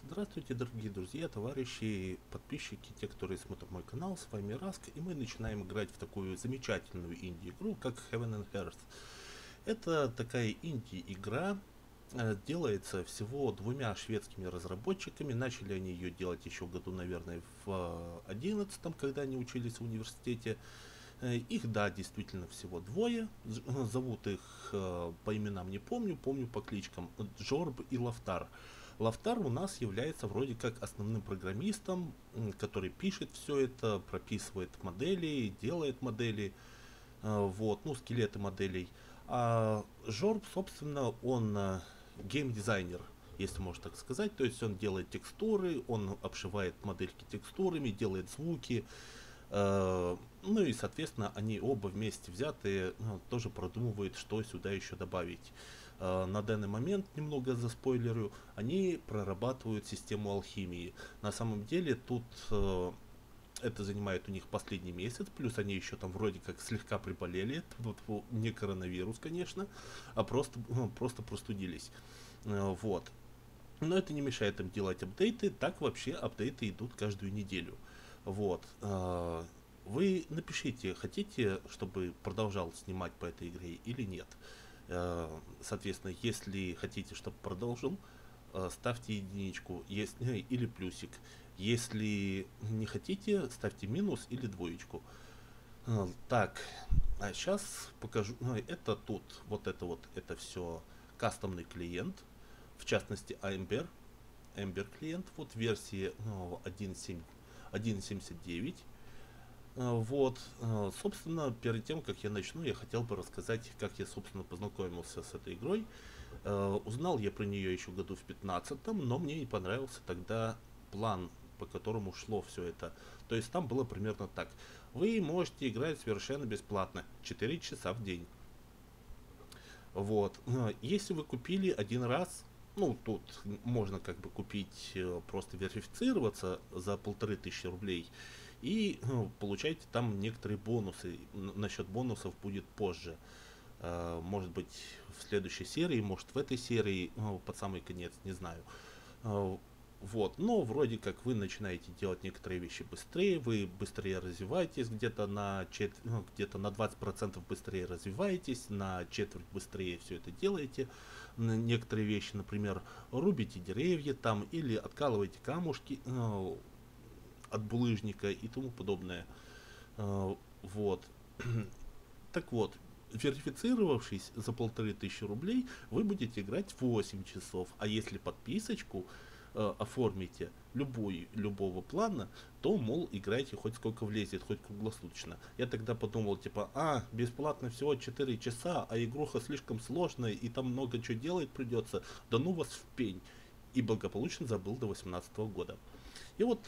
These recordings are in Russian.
Здравствуйте, дорогие друзья, товарищи, подписчики, те, которые смотрят мой канал, с вами Раск, и мы начинаем играть в такую замечательную инди-игру, как Heaven and Earth. Это такая инди-игра, делается всего двумя шведскими разработчиками, начали они ее делать еще году, наверное, в 11, когда они учились в университете. Их, да, действительно всего двое, зовут их по именам не помню, помню по кличкам Джорб и Лафтар. Лафтар у нас является вроде как основным программистом, который пишет все это, прописывает модели, делает модели, вот, ну, скелеты моделей. А Жорб, собственно, он геймдизайнер, если можно так сказать, то есть он делает текстуры, он обшивает модельки текстурами, делает звуки, ну и, соответственно, они оба вместе взятые тоже продумывают, что сюда еще добавить. На данный момент, немного заспойлерю, они прорабатывают систему алхимии. На самом деле тут это занимает у них последний месяц, плюс они еще там вроде как слегка приболели, вот, не коронавирус, конечно, а просто простудились. Вот. Но это не мешает им делать апдейты, так вообще апдейты идут каждую неделю. Вот. Вы напишите, хотите, чтобы продолжал снимать по этой игре или нет. Соответственно, если хотите, чтобы продолжил, ставьте единичку или плюсик. Если не хотите, ставьте минус или двоечку. Так, а сейчас покажу. Это тут, вот, это все кастомный клиент, в частности Ember клиент, вот версии 1.79. Вот, собственно, перед тем, как я начну, я хотел бы рассказать, как я, собственно, познакомился с этой игрой. Узнал я про нее еще году в 15-м, но мне не понравился тогда план, по которому шло все это. То есть там было примерно так. Вы можете играть совершенно бесплатно, 4 часа в день. Вот. Если вы купили один раз, ну, тут можно как бы купить, просто верифицироваться за 1500 рублей и получаете там некоторые бонусы. Насчет бонусов будет позже. Может быть в следующей серии, может в этой серии, под самый конец, не знаю. Вот, но вроде как вы начинаете делать некоторые вещи быстрее, вы быстрее развиваетесь, где-то на 20% быстрее развиваетесь, на четверть быстрее все это делаете. Некоторые вещи, например, рубите деревья там или откалываете камушки от булыжника и тому подобное. Вот. Так вот, верифицировавшись за 1500 рублей, вы будете играть 8 часов. А если подписочку оформите любого плана, то, мол, играйте хоть сколько влезет, хоть круглосуточно. Я тогда подумал, типа, бесплатно всего 4 часа, а игруха слишком сложная, и там много чего делать придется, да ну вас в пень. И благополучно забыл до 18 года. И вот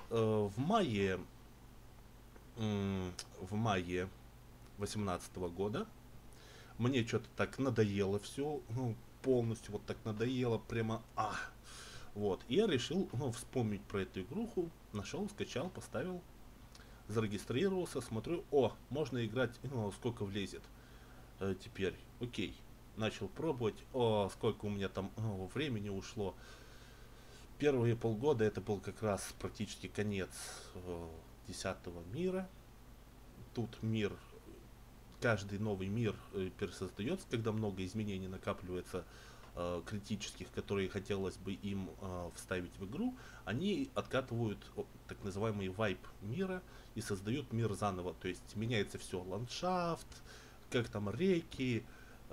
в мае 18 года мне что-то так надоело все, полностью вот так надоело, прямо вот, и я решил, вспомнить про эту игруху, нашел, скачал, поставил, зарегистрировался, смотрю, можно играть, сколько влезет. Теперь, окей, начал пробовать, сколько у меня там времени ушло. Первые полгода это был как раз практически конец 10-го мира. Тут мир, каждый новый мир пересоздается, когда много изменений накапливается, критических, которые хотелось бы им вставить в игру, они откатывают так называемый вайп мира и создают мир заново. То есть меняется все, ландшафт, как там реки,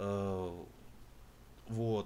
вот,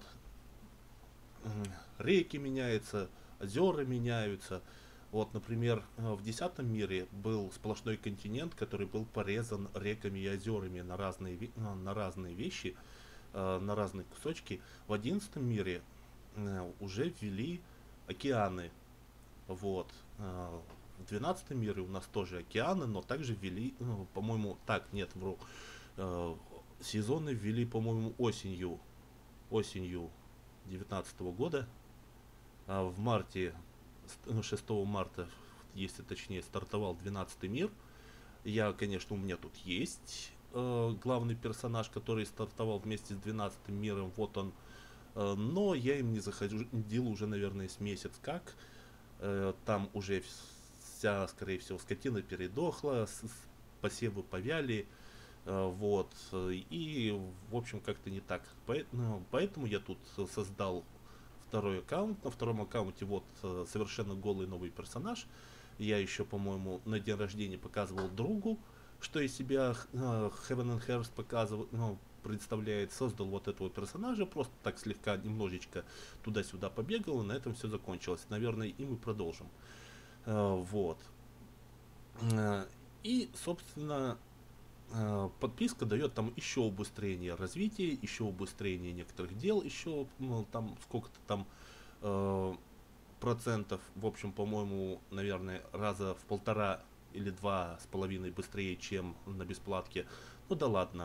реки меняются, озера меняются. Вот, например, в 10-м мире был сплошной континент, который был порезан реками и озерами на разные вещи, на разные кусочки. В 11-м мире уже ввели океаны. Вот. В 12-м мире у нас тоже океаны, но также ввели, по-моему, так, нет, вру. Сезоны ввели, по-моему, осенью 19 года. В марте, 6 марта, если точнее, стартовал 12-й мир. Конечно, у меня тут есть главный персонаж, который стартовал вместе с 12-м миром. Вот он, но я им не заходил уже, наверное, с месяц как. Там уже вся, скорее всего, скотина передохла, посевы повяли, вот, и, в общем, как-то не так. Поэтому я тут создал второй аккаунт. На втором аккаунте вот совершенно голый новый персонаж. Я еще, по-моему, на день рождения показывал другу, что из себя Heaven and Hearts показывал, ну, представляет. Создал вот этого персонажа, просто так слегка, немножечко туда-сюда побегал, и на этом все закончилось. Наверное, и мы продолжим. Вот. И, собственно, подписка дает там еще убыстрение развития, еще убыстрение некоторых дел, еще, ну, там сколько-то там процентов, в общем, по-моему, наверное, раза в 1,5 или 2,5 быстрее, чем на бесплатке. Ну да ладно.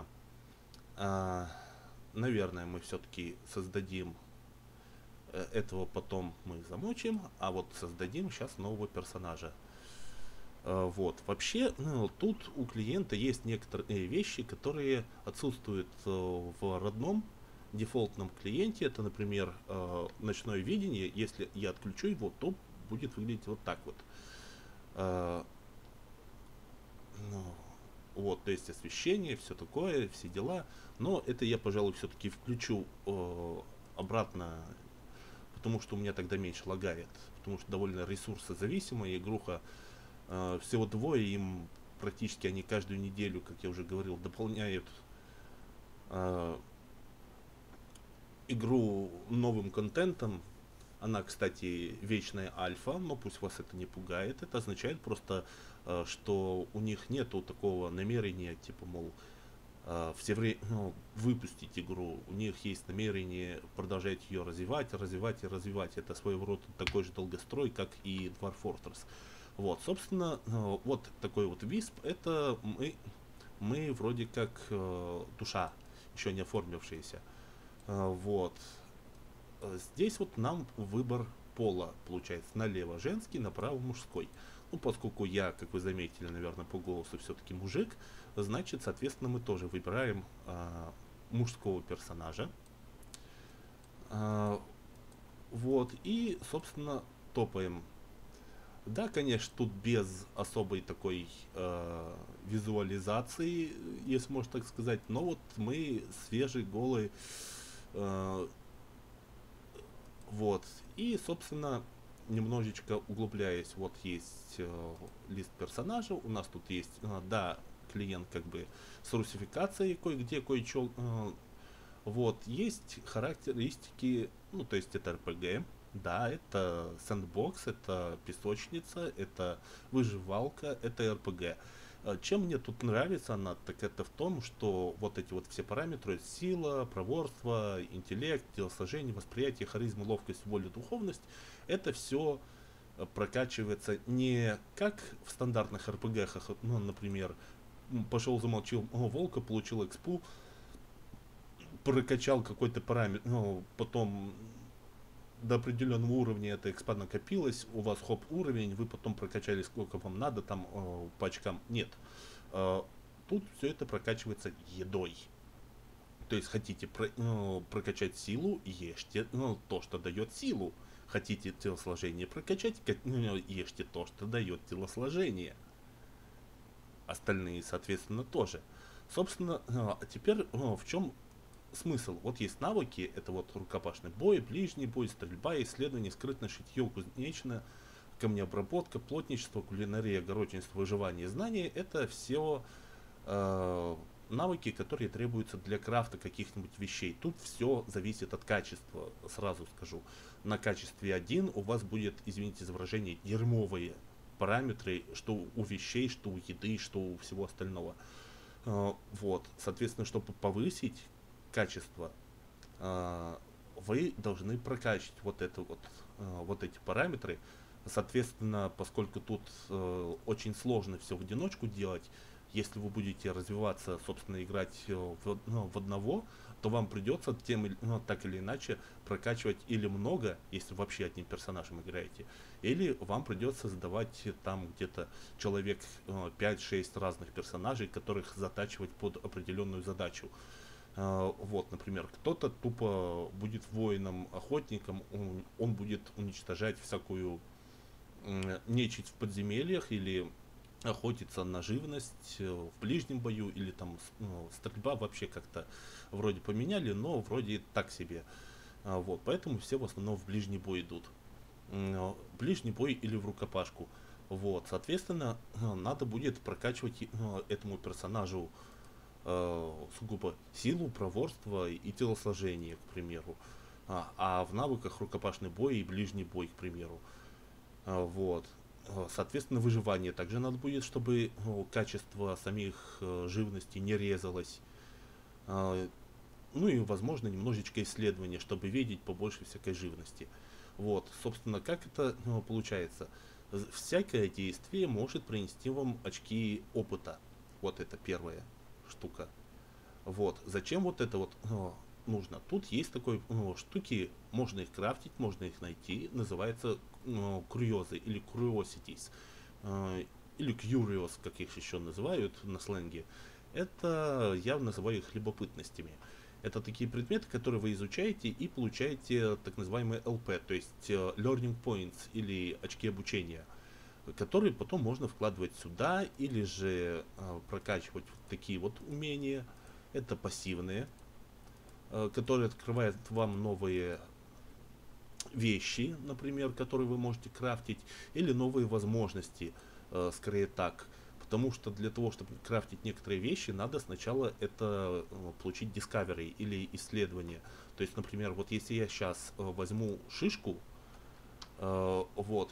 Наверное, мы все-таки создадим этого, потом мы замочим, а вот создадим сейчас нового персонажа. Вот. Вообще, ну, тут у клиента есть некоторые вещи, которые отсутствуют в родном дефолтном клиенте. Это, например, ночное видение. Если я отключу его, то будет выглядеть вот так вот. Ну, вот, то есть освещение, все такое, все дела. Но это я, пожалуй, все-таки включу обратно, потому что у меня тогда меньше лагает. Потому что довольно ресурсозависимая игруха. Всего двое, им практически они каждую неделю, как я уже говорил, дополняют игру новым контентом. Она, кстати, вечная альфа, но пусть вас это не пугает. Это означает просто, что у них нету такого намерения, типа, мол, все время, ну, выпустить игру. У них есть намерение продолжать ее развивать, развивать и развивать. Это своего рода такой же долгострой, как и Dwarf Fortress. Вот, собственно, вот такой вот Wisp, это мы вроде как душа, еще не оформившаяся. Вот. Здесь вот нам выбор пола получается: налево женский, направо мужской. Ну, поскольку я, как вы заметили, наверное, по голосу все-таки мужик, значит, соответственно, мы тоже выбираем мужского персонажа. Вот, и, собственно, топаем. Да, конечно, тут без особой такой визуализации, если можно так сказать, но вот мы свежие, голые, вот. И, собственно, немножечко углубляясь, вот есть лист персонажа, у нас тут есть, да, клиент как бы с русификацией кое-где, кое-что, вот, есть характеристики, ну, то есть это RPG, да, это сэндбокс, это песочница, это выживалка, это RPG. Чем мне тут нравится она, так это в том, что вот эти вот все параметры: сила, проворство, интеллект, телосложение, восприятие, харизма, ловкость, воля, духовность, это все прокачивается не как в стандартных РПГах, ну, например, пошел замолчил волка, получил экспу, прокачал какой-то параметр, ну, потом до определенного уровня эта экспа накопилась, у вас хоп уровень, вы потом прокачали сколько вам надо там по очкам. Нет. Тут все это прокачивается едой. То есть хотите прокачать силу, ешьте то, что дает силу. Хотите телосложение прокачать, ешьте то, что дает телосложение. Остальные, соответственно, тоже. Собственно, теперь в чем смысл? Вот есть навыки, это вот рукопашный бой, ближний бой, стрельба, исследование, скрытное шитье, кузнечное, камнеобработка, плотничество, кулинария, огородничество, выживание, знания. Это все навыки, которые требуются для крафта каких-нибудь вещей. Тут все зависит от качества, сразу скажу. На качестве 1 у вас будет, извините за выражение, дерьмовые параметры, что у вещей, что у еды, что у всего остального. Вот, соответственно, чтобы повысить качество, вы должны прокачать вот это вот эти параметры. Соответственно, поскольку тут очень сложно все в одиночку делать, если вы будете развиваться, собственно, играть в одного, то вам придется так или иначе прокачивать или много, если вообще одним персонажем играете, или вам придется создавать там где-то человек 5-6 разных персонажей, которых затачивать под определенную задачу. Вот, например, кто-то тупо будет воином-охотником, он будет уничтожать всякую нечисть в подземельях или охотиться на живность в ближнем бою, или там стрельба вообще как-то вроде поменяли, но вроде так себе. Вот, поэтому все в основном в ближний бой идут. Ближний бой или в рукопашку. Вот, соответственно, надо будет прокачивать этому персонажу сугубо силу, проворство и телосложение, к примеру. А в навыках рукопашный бой и ближний бой, к примеру. Вот. Соответственно, выживание также надо будет, чтобы качество самих живности не резалось. Ну и, возможно, немножечко исследования, чтобы видеть побольше всякой живности. Вот, собственно, как это получается? Всякое действие может принести вам очки опыта. Вот это первая штука. Вот, зачем вот это вот нужно? Тут есть такой штуки, можно их крафтить, можно их найти, называется курьезы или curiosities, или curios, как их еще называют на сленге. Это я называю их любопытностями. Это такие предметы, которые вы изучаете и получаете так называемые LP, то есть Learning Points или очки обучения, которые потом можно вкладывать сюда или же прокачивать вот такие вот умения. Это пассивные, которые открывают вам новые вещи, например, которые вы можете крафтить, или новые возможности, скорее так. Потому что для того, чтобы крафтить некоторые вещи, надо сначала это получить discovery или исследование. То есть, например, вот если я сейчас возьму шишку, вот,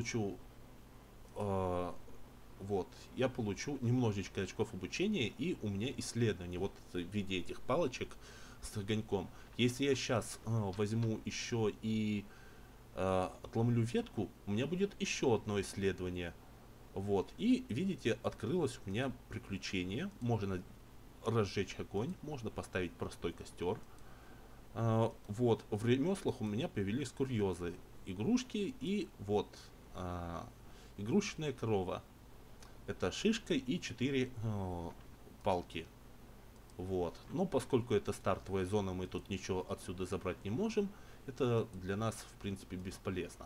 вот, я получу немножечко очков обучения, и у меня исследование вот в виде этих палочек с огоньком. Если я сейчас возьму еще и отломлю ветку, у меня будет еще одно исследование. Вот, и видите, открылось у меня приключение. Можно разжечь огонь, можно поставить простой костер. Вот, в ремеслах у меня появились курьезы, игрушки и вот игрушечная корова. Это шишка и 4 палки. Вот. Но поскольку это стартовая зона, мы тут ничего отсюда забрать не можем. Это для нас, в принципе, бесполезно.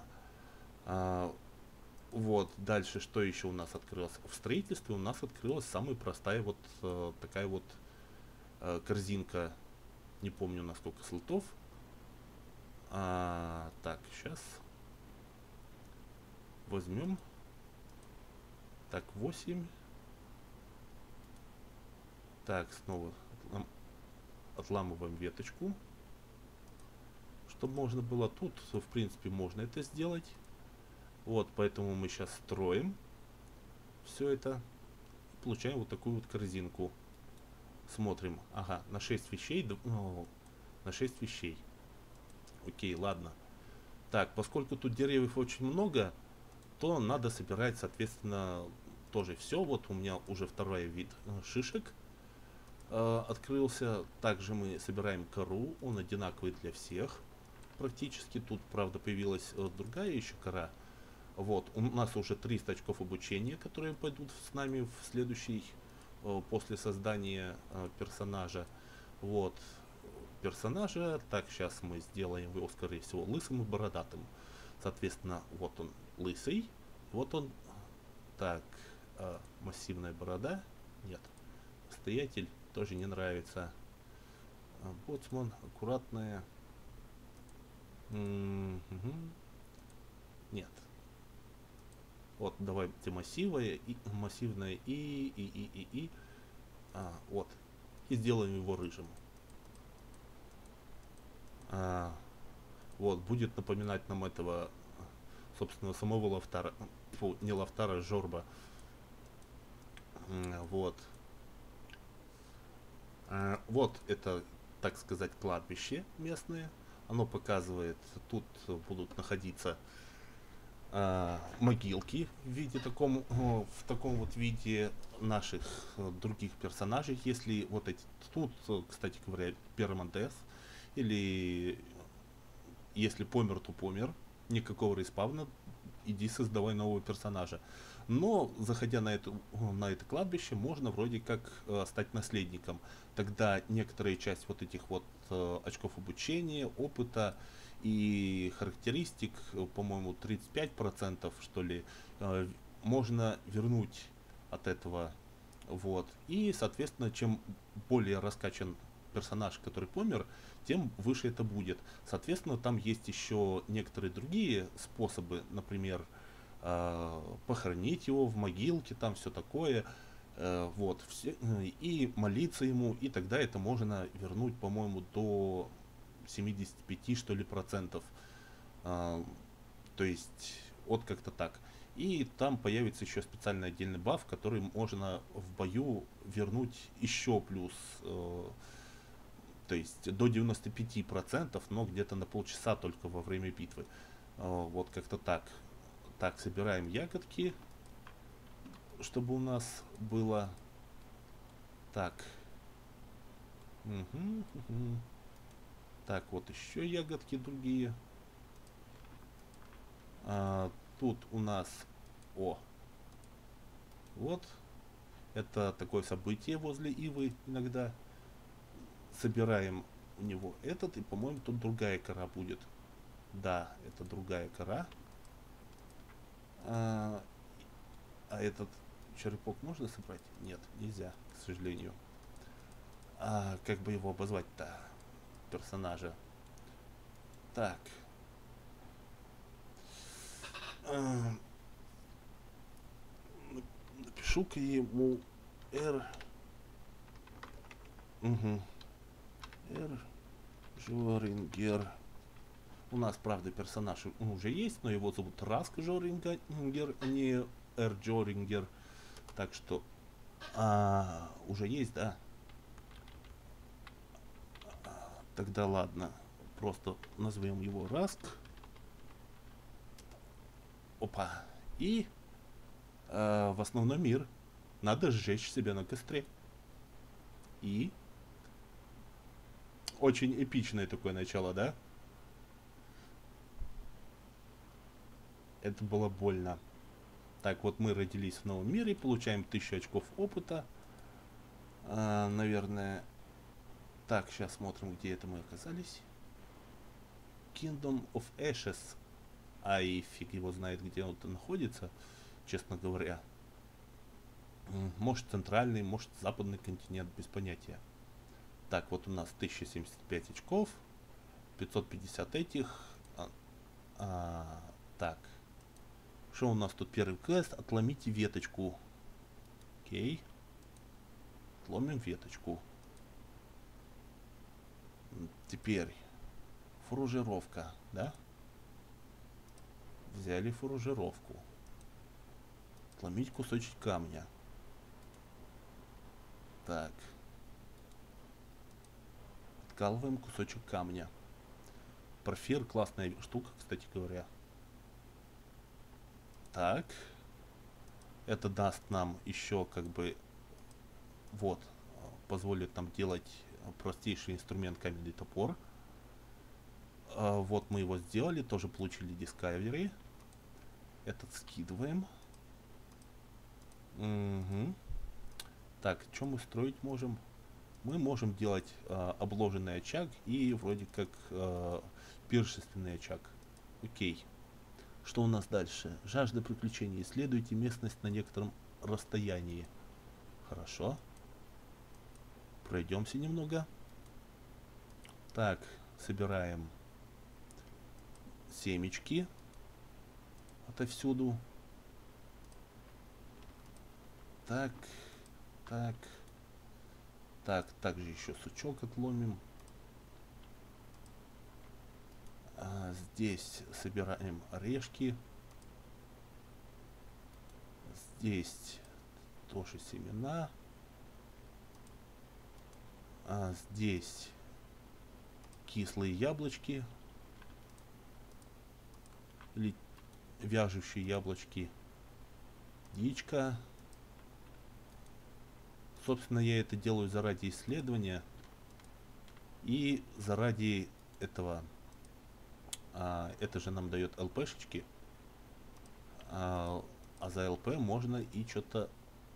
Вот. Дальше, что еще у нас открылось? В строительстве у нас открылась самая простая вот такая вот корзинка. Не помню, на сколько слотов. Так, сейчас возьмем. Так, 8. Так, снова отламываем веточку, чтобы можно было. Тут, в принципе, можно это сделать. Вот, поэтому мы сейчас строим все это. Получаем вот такую вот корзинку. Смотрим. Ага, на 6 вещей. На 6 вещей. Окей, ладно. Так, поскольку тут деревьев очень много, то надо собирать, соответственно, тоже все. Вот у меня уже второй вид шишек открылся. Также мы собираем кору, он одинаковый для всех практически. Тут, правда, появилась другая еще кора. Вот, у нас уже 300 очков обучения, которые пойдут с нами в следующий, после создания персонажа. Вот, персонажа. Так, сейчас мы сделаем его, скорее всего, лысым и бородатым. Соответственно, вот он лысый, вот он. Так, массивная борода. Нет. Стоятель тоже не нравится. Боцман, аккуратная. Нет. Вот, давайте массивное и. Вот. И сделаем его рыжим. Вот, будет напоминать нам этого, собственно, самого Лавтара. Фу, не Лавтара, Жорба. Вот. Вот это, так сказать, кладбище местное. Оно показывает, тут будут находиться могилки в виде таком, в таком вот виде наших других персонажей. Если вот эти тут, кстати говоря, пермандес, или если помер, то помер, никакого респавна иди создавай нового персонажа. Но, заходя на это кладбище, можно вроде как стать наследником. Тогда некоторая часть вот этих вот очков обучения, опыта и характеристик, по-моему, 35% что ли, можно вернуть от этого. Вот. И, соответственно, чем более раскачан персонаж, который помер, тем выше это будет. Соответственно, там есть еще некоторые другие способы, например, похоронить его в могилке, там все такое, вот, и молиться ему, и тогда это можно вернуть, по-моему, до 75 что ли процентов, то есть вот как-то так. И там появится еще специальный отдельный баф, который можно в бою вернуть еще плюс, то есть до 95%, но где-то на полчаса только во время битвы. Вот как-то так. Так, собираем ягодки, чтобы у нас было так. Угу, угу. Так, вот еще ягодки другие. Тут у нас, о, вот, это такое событие возле ивы иногда. Собираем у него этот, и, по-моему, тут другая кора будет. Да, это другая кора. А этот черепок можно собрать? Нет, нельзя, к сожалению. Как бы его обозвать-то? Персонажа. Так. Напишу-ка ему R. Угу. R. Жорингер. У нас, правда, персонаж уже есть, но его зовут Раск Жорингер, а не Р. Джорингер. Так что уже есть, да? Тогда ладно. Просто назовем его Раск. Опа. И в основной мир надо сжечь себя на костре. И очень эпичное такое начало, да? Это было больно. Так, вот мы родились в новом мире, получаем 1000 очков опыта. Наверное... Так, сейчас смотрим, где это мы оказались. Kingdom of Ashes. И фиг его знает, где он находится, честно говоря. Может центральный, может западный континент, без понятия. Так, вот у нас 1075 очков, 550 этих. Так. Что у нас тут первый квест? Отломите веточку. Окей. Отломим веточку. Теперь фуражировка, да? Взяли фуражировку. Отломить кусочек камня. Так. Откалываем кусочек камня. Порфир классная штука, кстати говоря. Так. Это даст нам еще как бы вот, позволит нам делать простейший инструмент каменный топор. Вот мы его сделали, тоже получили дискаверы. Этот скидываем. Угу. Так, что мы строить можем? Мы можем делать обложенный очаг и вроде как пиршественный очаг. Окей. Что у нас дальше? Жажда приключений. Исследуйте местность на некотором расстоянии. Хорошо. Пройдемся немного. Так, собираем семечки отовсюду. Так, так. Так, также еще сучок отломим. Здесь собираем орешки. Здесь тоже семена. Здесь кислые яблочки. Или вяжущие яблочки. Дичка. Собственно, я это делаю заради исследования и заради этого. Это же нам дает ЛПшечки. А за ЛП можно и что-то...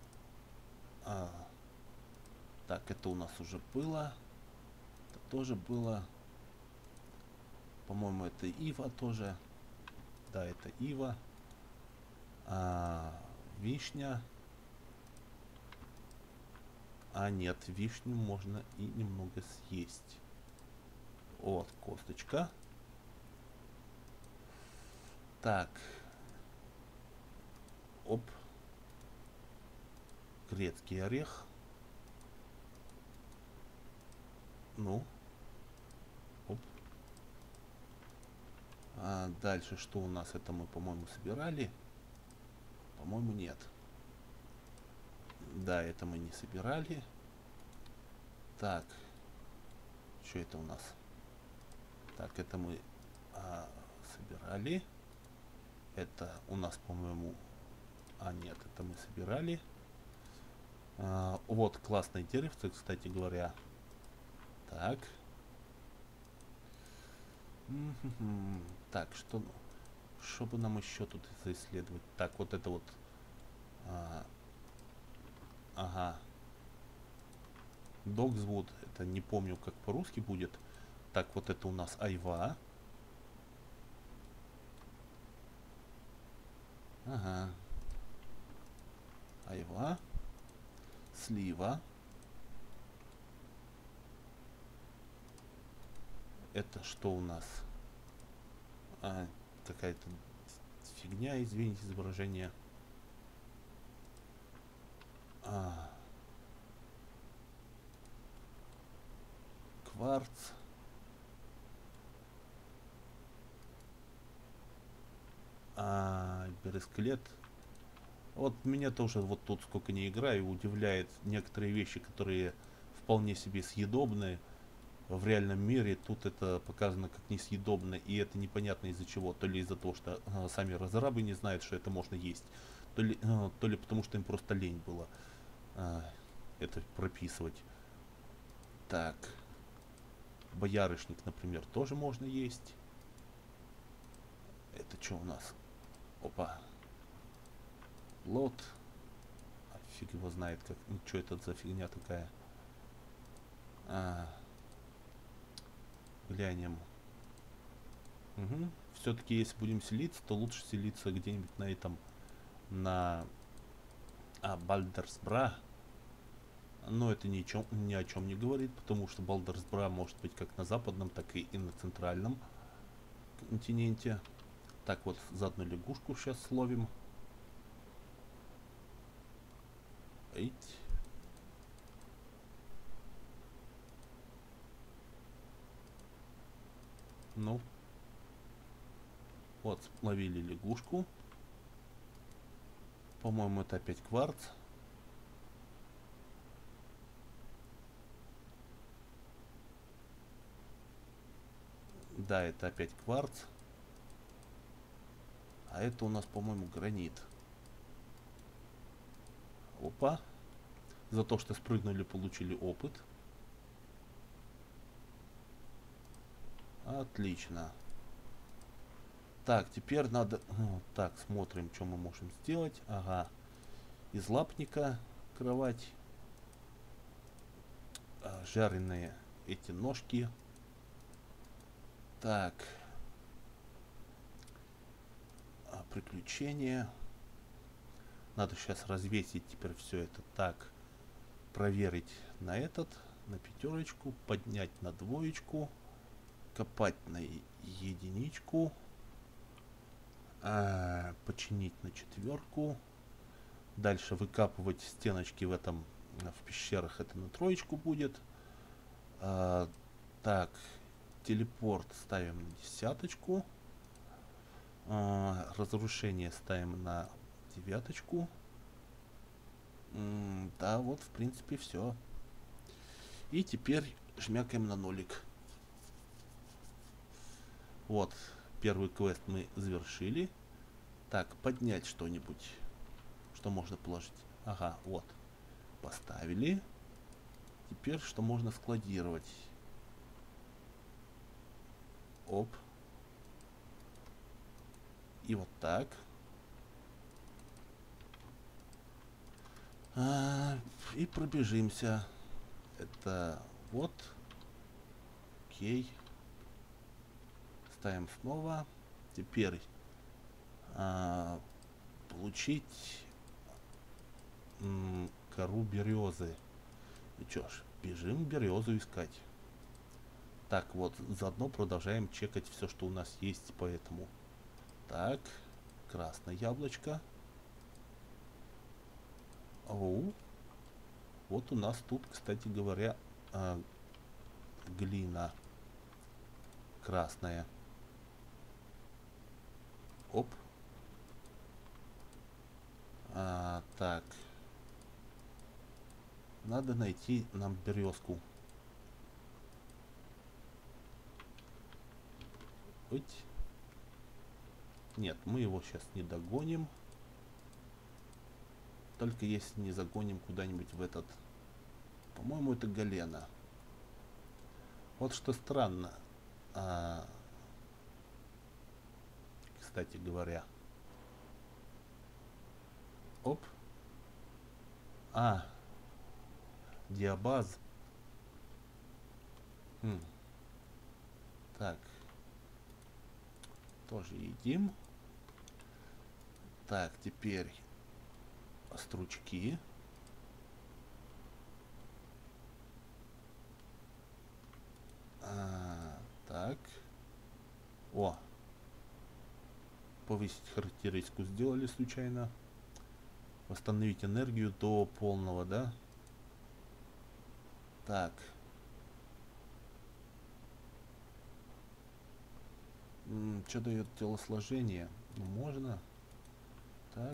Так, это у нас уже было. Это тоже было. По-моему, это Ива тоже. Да, это Ива. Вишня. Нет, вишню можно и немного съесть. Вот, косточка. Так. Оп. Грецкий орех. Ну. Оп. Дальше что у нас? Это мы, по-моему, собирали. По-моему, нет. Да, это мы не собирали. Так. Что это у нас? Так, это мы собирали. Это у нас, по-моему... нет, это мы собирали. Вот классное деревце, кстати говоря. Так. Так, что бы нам еще тут заисследовать? Так, вот это вот... ага. Догзвуд, это не помню, как по-русски будет. Так, вот это у нас айва. Ага. Айва. Слива. Это что у нас? Какая-то фигня, извините, изображение. Кварц. Бересклет. Вот меня тоже вот тут сколько не играю, удивляет некоторые вещи, которые вполне себе съедобные. В реальном мире тут это показано как несъедобно, и это непонятно из-за чего. То ли из-за того, что сами разрабы не знают, что это можно есть, то ли потому, что им просто лень было это прописывать. Так. Боярышник, например, тоже можно есть. Это что у нас? Опа. Лот. Фиг его знает, как. Что это за фигня такая? Глянем. Угу. Все-таки, если будем селиться, то лучше селиться где-нибудь на этом. На Бальдерсбра. Но это ни о чем не говорит, потому что Бальдерсбра может быть как на западном, так и на центральном континенте. Так вот, заодно лягушку сейчас словим. Эйт. Ну. Вот, ловили лягушку. По-моему, это опять кварц. Да, это опять кварц. А это у нас, по-моему, гранит. Опа. За то, что спрыгнули, получили опыт. Отлично. Так, теперь надо... так, смотрим, что мы можем сделать. Ага. Из лапника кровать. Жареные эти ножки. Так. Приключения. Надо сейчас развесить теперь все это. Так. Проверить на на пятерочку. Поднять на двоечку. Копать на единичку. Починить на четверку. Дальше выкапывать стеночки в пещерах, это на троечку будет. Так, телепорт ставим на десяточку. Разрушение ставим на девяточку. Да, вот в принципе все. И теперь жмякаем на нолик. Вот, первый квест мы завершили. Так, поднять что-нибудь. Что можно положить? Ага, вот. Поставили. Теперь что можно складировать? Оп. И вот так. А, и пробежимся. Это вот. Окей. Ставим снова. Теперь получить кору березы. Ну чё ж, бежим березу искать. Так, вот, заодно продолжаем чекать все, что у нас есть, поэтому. Так, красное яблочко. Оу. Вот у нас тут, кстати говоря, глина красная. Оп. Так. Надо найти нам березку. Быть. Нет, мы его сейчас не догоним. Только если не загоним куда-нибудь в этот... По-моему, это Галена. Вот что странно. Кстати говоря. Оп. Диабаз. Так. Тоже едим. Так, теперь стручки. Так. О. Повысить характеристику сделали случайно. Восстановить энергию до полного, да? Так. Что дает телосложение? Ну, можно. Так.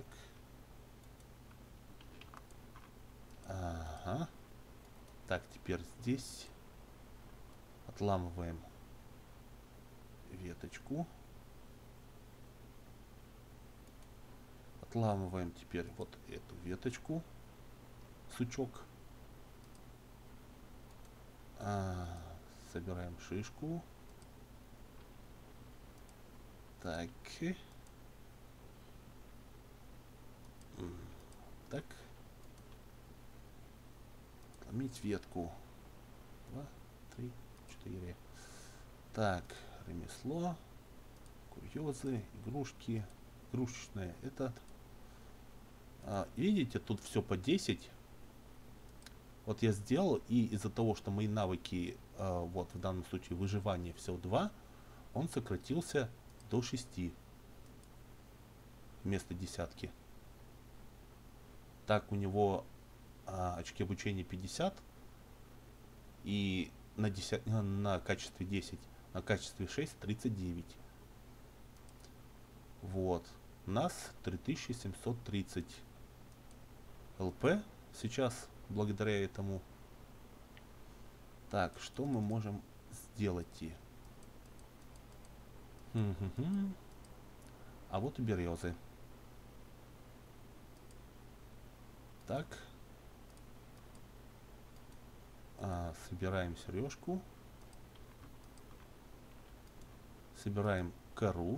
Ага. Так, теперь здесь отламываем веточку. Отламываем теперь вот эту веточку. Сучок. Собираем шишку. Так. Так. Отломить ветку. 2, 3, 4. Так, ремесло. Курьезы, игрушки. Игрушечное. Этот. Видите, тут все по 10. Вот я сделал, и из-за того, что мои навыки, вот в данном случае выживание всего 2, он сократился до 6 вместо десятки. Так, у него очки обучения 50 и на качестве 10, на качестве 6 39. Вот. У нас 3730 ЛП сейчас благодаря этому. Так, что мы можем сделать? А вот и березы. Так. Собираем сережку. Собираем кору.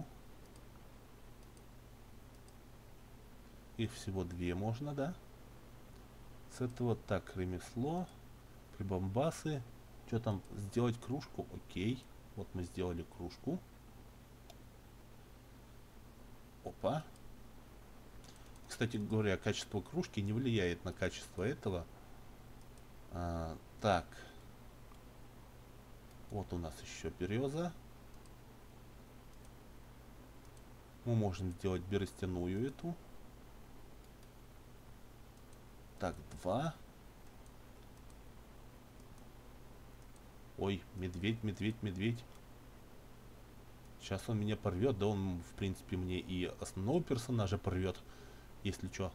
Их всего 2 можно, да? С этого так, ремесло, прибамбасы. Что там, сделать кружку? Окей. Вот мы сделали кружку. Опа. Кстати говоря, качество кружки не влияет на качество этого. Так. Вот у нас еще береза. Мы можем сделать берестяную эту. Так, 2. Ой, медведь, медведь, медведь. Сейчас он меня порвет. Да он, в принципе, мне и основного персонажа порвет. Если что.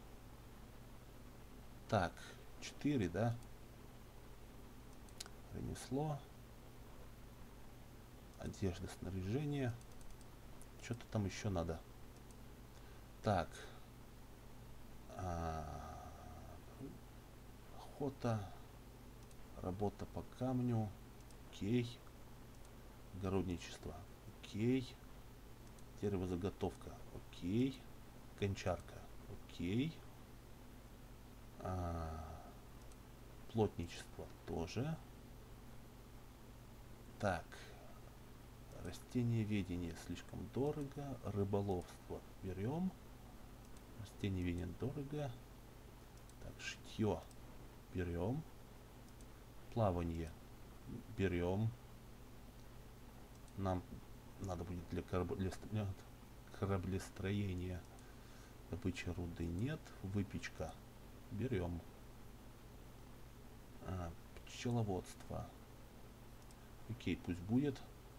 Так, 4, да? Ремесло. Одежда, снаряжение. Что-то там еще надо. Так. Охота. Работа по камню. Окей. Огородничество. Окей. Деревозаготовка. Окей. Гончарка. Окей. Плотничество тоже. Так. Растениеведение слишком дорого. Рыболовство берем. Растениеведение дорого. Так, шитье берем. Плавание берем. Нам надо будет для кораблестроения. Добычи руды нет. Выпечка берем. Пчеловодство. Окей, пусть будет.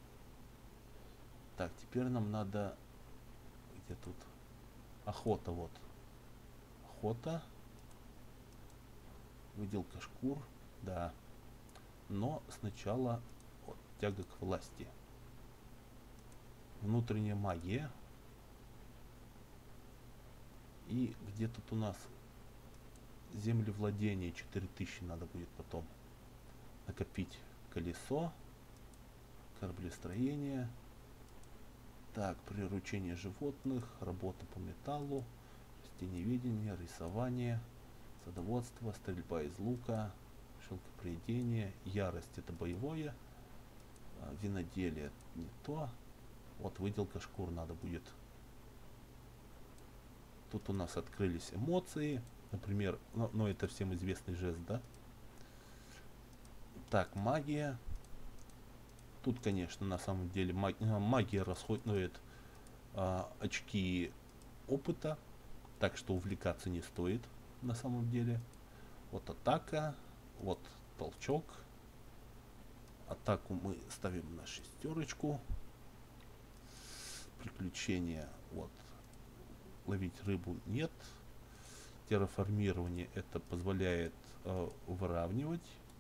Так, теперь нам надо... Где тут? Охота, вот. Охота. Выделка шкур. Да. Но сначала вот, тяга к власти. Внутренняя магия. И где тут у нас землевладение 4000 надо будет потом накопить. Колесо. Кораблестроение. Так, приручение животных, работа по металлу, растениеведение, рисование, садоводство, стрельба из лука, шелкопредение, ярость это боевое, виноделие не то. Вот выделка шкур надо будет. Тут у нас открылись эмоции, например, но это всем известный жест, да? Так, магия. Тут, конечно, на самом деле магия расходует очки опыта, так что увлекаться не стоит на самом деле. Вот атака, вот толчок. Атаку мы ставим на 6. Приключения, вот, ловить рыбу нет. Терраформирование это позволяет выравнивать.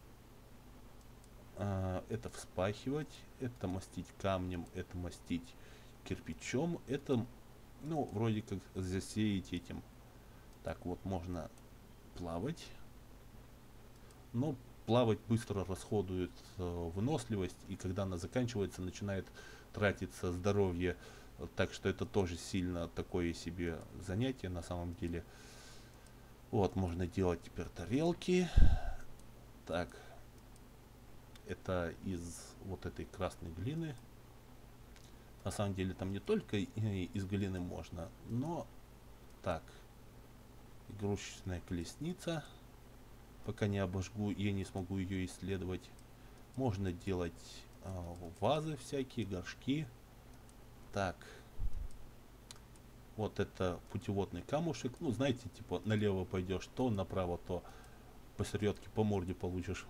Это вспахивать, это мастить камнем, это мастить кирпичом, это, ну, вроде как засеять этим. Так, вот можно плавать, но плавать быстро расходует выносливость, и когда она заканчивается, начинает тратиться здоровье, так что это тоже сильно такое себе занятие на самом деле. Вот, можно делать теперь тарелки. Так. Это из вот этой красной глины. На самом деле там не только из глины можно, но так. Игрушечная колесница. Пока не обожгу, я не смогу ее исследовать. Можно делать вазы всякие, горшки. Так. Вот это путеводный камушек. Ну, знаете, типа налево пойдешь, то направо, то посередке по морде получишь.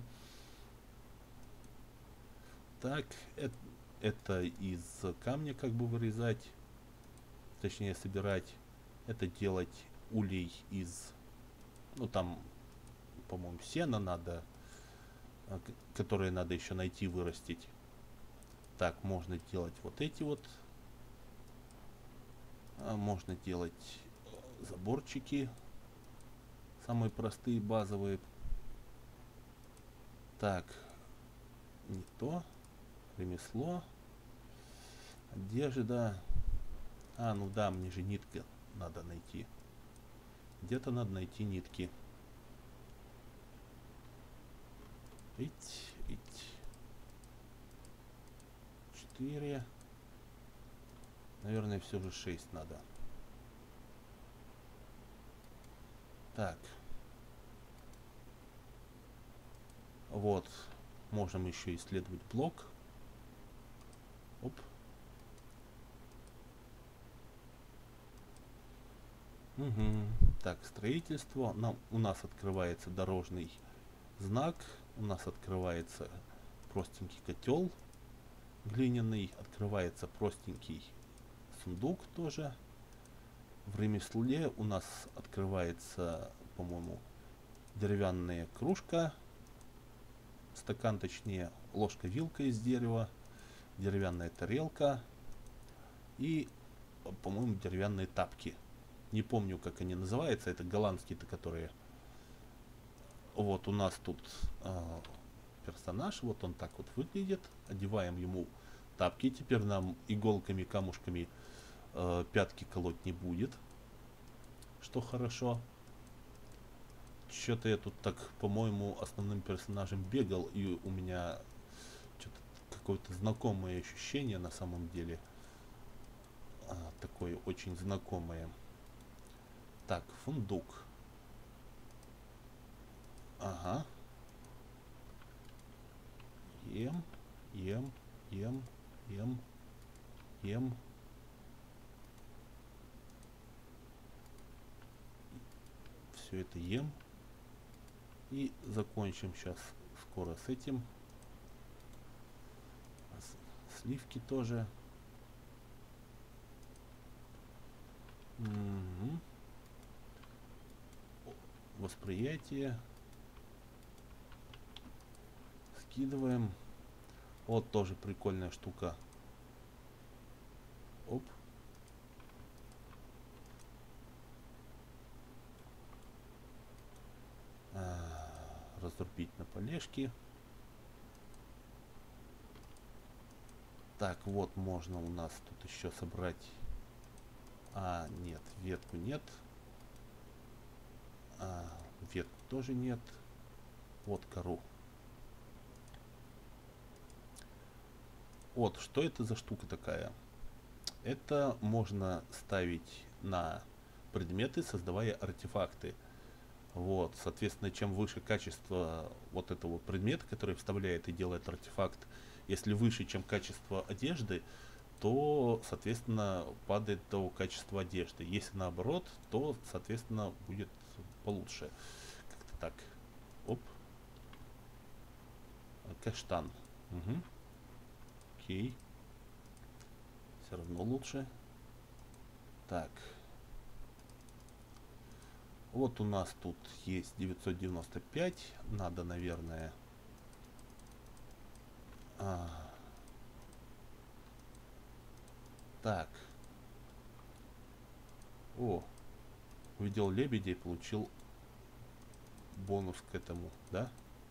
Так, это из камня как бы вырезать, точнее собирать. Это делать улей из, ну там, по-моему, сена надо, которые надо еще найти, вырастить. Так, можно делать вот эти вот. Можно делать заборчики. Самые простые, базовые. Так, не то. Ремесло. Одежда. Ну да, мне же нитки надо найти. Где-то надо найти нитки. Ить. 4. Наверное, все же 6 надо. Так. Вот. Можем еще исследовать блок. Оп. Угу. Так, строительство. У нас открывается дорожный знак. У нас открывается простенький котел глиняный. Открывается простенький сундук тоже. В ремесле у нас открывается, по-моему, деревянная кружка. Стакан, точнее, ложка-вилка из дерева. Деревянная тарелка. И, по-моему, деревянные тапки. Не помню, как они называются. Это голландские-то, которые... Вот у нас тут персонаж. Вот он так вот выглядит. Одеваем ему тапки. Теперь нам иголками, камушками пятки колоть не будет. Что хорошо. Что-то я тут так, по-моему, основным персонажем бегал, и у меня что-то какое-то знакомое ощущение на самом деле. Такое очень знакомое. Так, фундук. Ага. Ем, ем, ем, ем, ем. Все это ем. И закончим сейчас скоро с этим. Сливки тоже. Угу. Восприятие. Скидываем. Вот тоже прикольная штука. Оп. Разрубить на полежки. Так, вот можно у нас тут еще собрать. Нет, ветку нет. Ветку тоже нет. Вот кору. Вот, что это за штука такая? Это можно ставить на предметы, создавая артефакты. Вот, соответственно, чем выше качество вот этого предмета, который вставляет и делает артефакт, если выше, чем качество одежды, то, соответственно, падает до качества одежды. Если наоборот, то, соответственно, будет получше. Как-то так. Оп. Каштан. Угу. Окей. Все равно лучше. Так. Вот у нас тут есть 995. Надо, наверное... Так. О. Увидел лебедей, получил бонус к этому, да?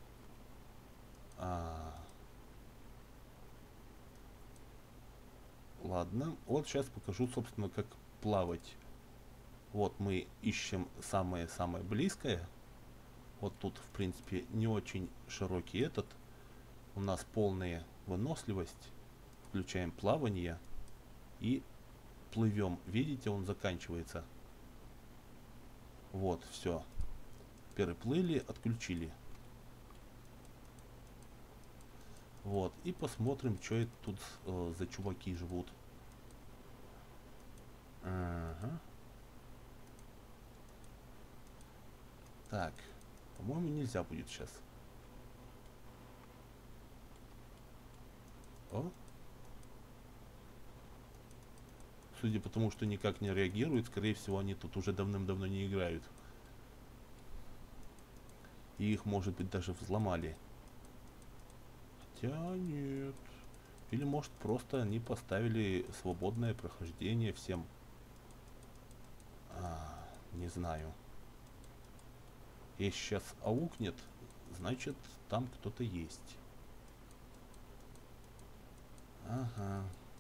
Ладно. Вот сейчас покажу, собственно, как плавать. Вот мы ищем самое-самое близкое. Вот тут, в принципе, не очень широкий этот. У нас полная выносливость. Включаем плавание. И плывем. Видите, он заканчивается. Вот, все. Переплыли, отключили. Вот. И посмотрим, что это тут за чуваки живут. Ага. Так. По-моему, нельзя будет сейчас. О. Судя по тому, что никак не реагируют, скорее всего, они тут уже давным-давно не играют. И их, может быть, даже взломали. Хотя нет. Или, может, просто они поставили свободное прохождение всем. Не знаю. Если сейчас аукнет, значит, там кто-то есть. Ага.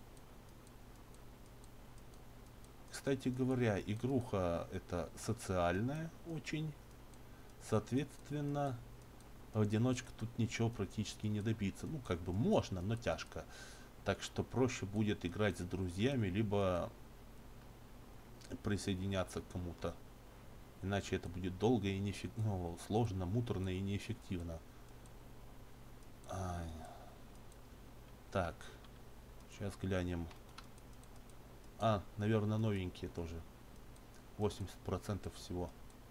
Кстати говоря, игруха это социальная очень. Соответственно, в одиночку тут ничего практически не добиться. Ну, как бы можно, но тяжко. Так что проще будет играть с друзьями, либо присоединяться к кому-то. Иначе это будет долго и сложно, муторно и неэффективно. Так. Сейчас глянем. Наверное, новенькие тоже. 80% всего.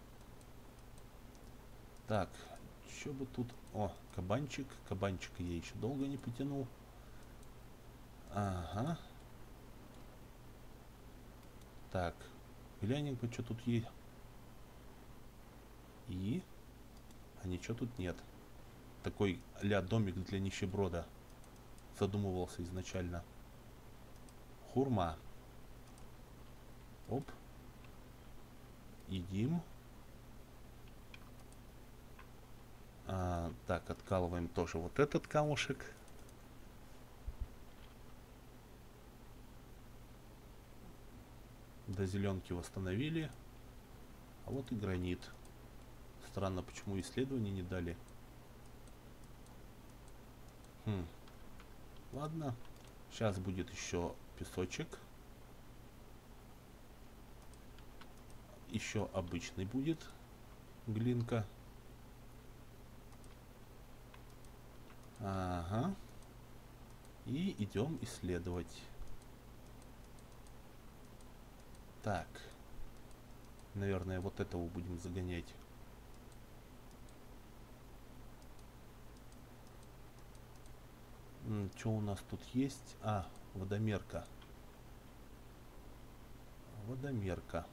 Так, что бы тут... О, кабанчик. Кабанчика я еще долго не потянул. Ага. Так, глянем-ка, что тут есть. Ничего тут нет. Такой а-ля домик для нищеброда. Задумывался изначально. Хурма. Оп. Едим. Так, откалываем тоже вот этот камушек. До зеленки восстановили. А вот и гранит. Странно, почему исследования не дали. Ладно. Сейчас будет еще песочек. Еще обычный будет глинка. Ага. И идем исследовать. Так. Наверное, вот этого будем загонять. Что у нас тут есть? А, водомерка. Водомерка.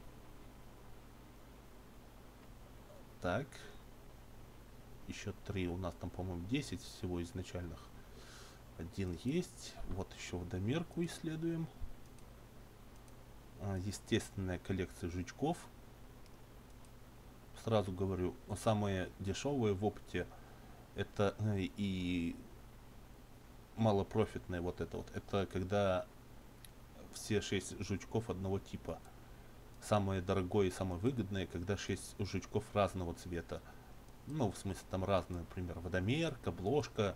Так. Еще 3. У нас там, по-моему, 10 всего изначальных. Один есть. Вот еще водомерку исследуем. Естественная коллекция жучков. Сразу говорю, самое дешевое в опыте это и малопрофитное вот это вот. Это когда все 6 жучков одного типа. Самое дорогое и самое выгодное, когда 6 жучков разного цвета. Ну, в смысле, там разные, например, водомерка, бложка,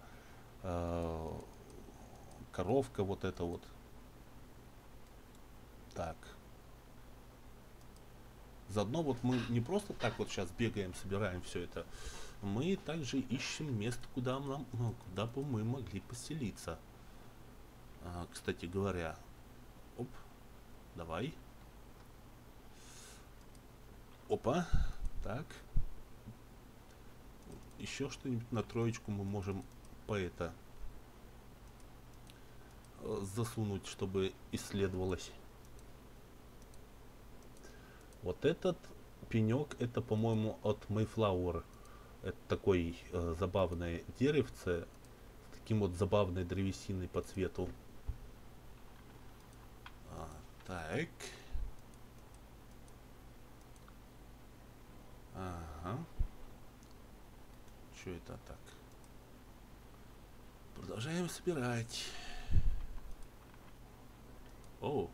коровка, вот это вот. Так. Заодно вот мы не просто так вот сейчас бегаем, собираем все это. Мы также ищем место, куда нам, куда бы мы могли поселиться. Кстати говоря, оп, давай. Опа, так. Еще что-нибудь на троечку мы можем по это засунуть, чтобы исследовалось. Вот этот пенек, это, по-моему, от Mayflower. Это такой забавное деревце с таким вот забавной древесиной по цвету. Так. Ага. Что это так? Продолжаем собирать. О.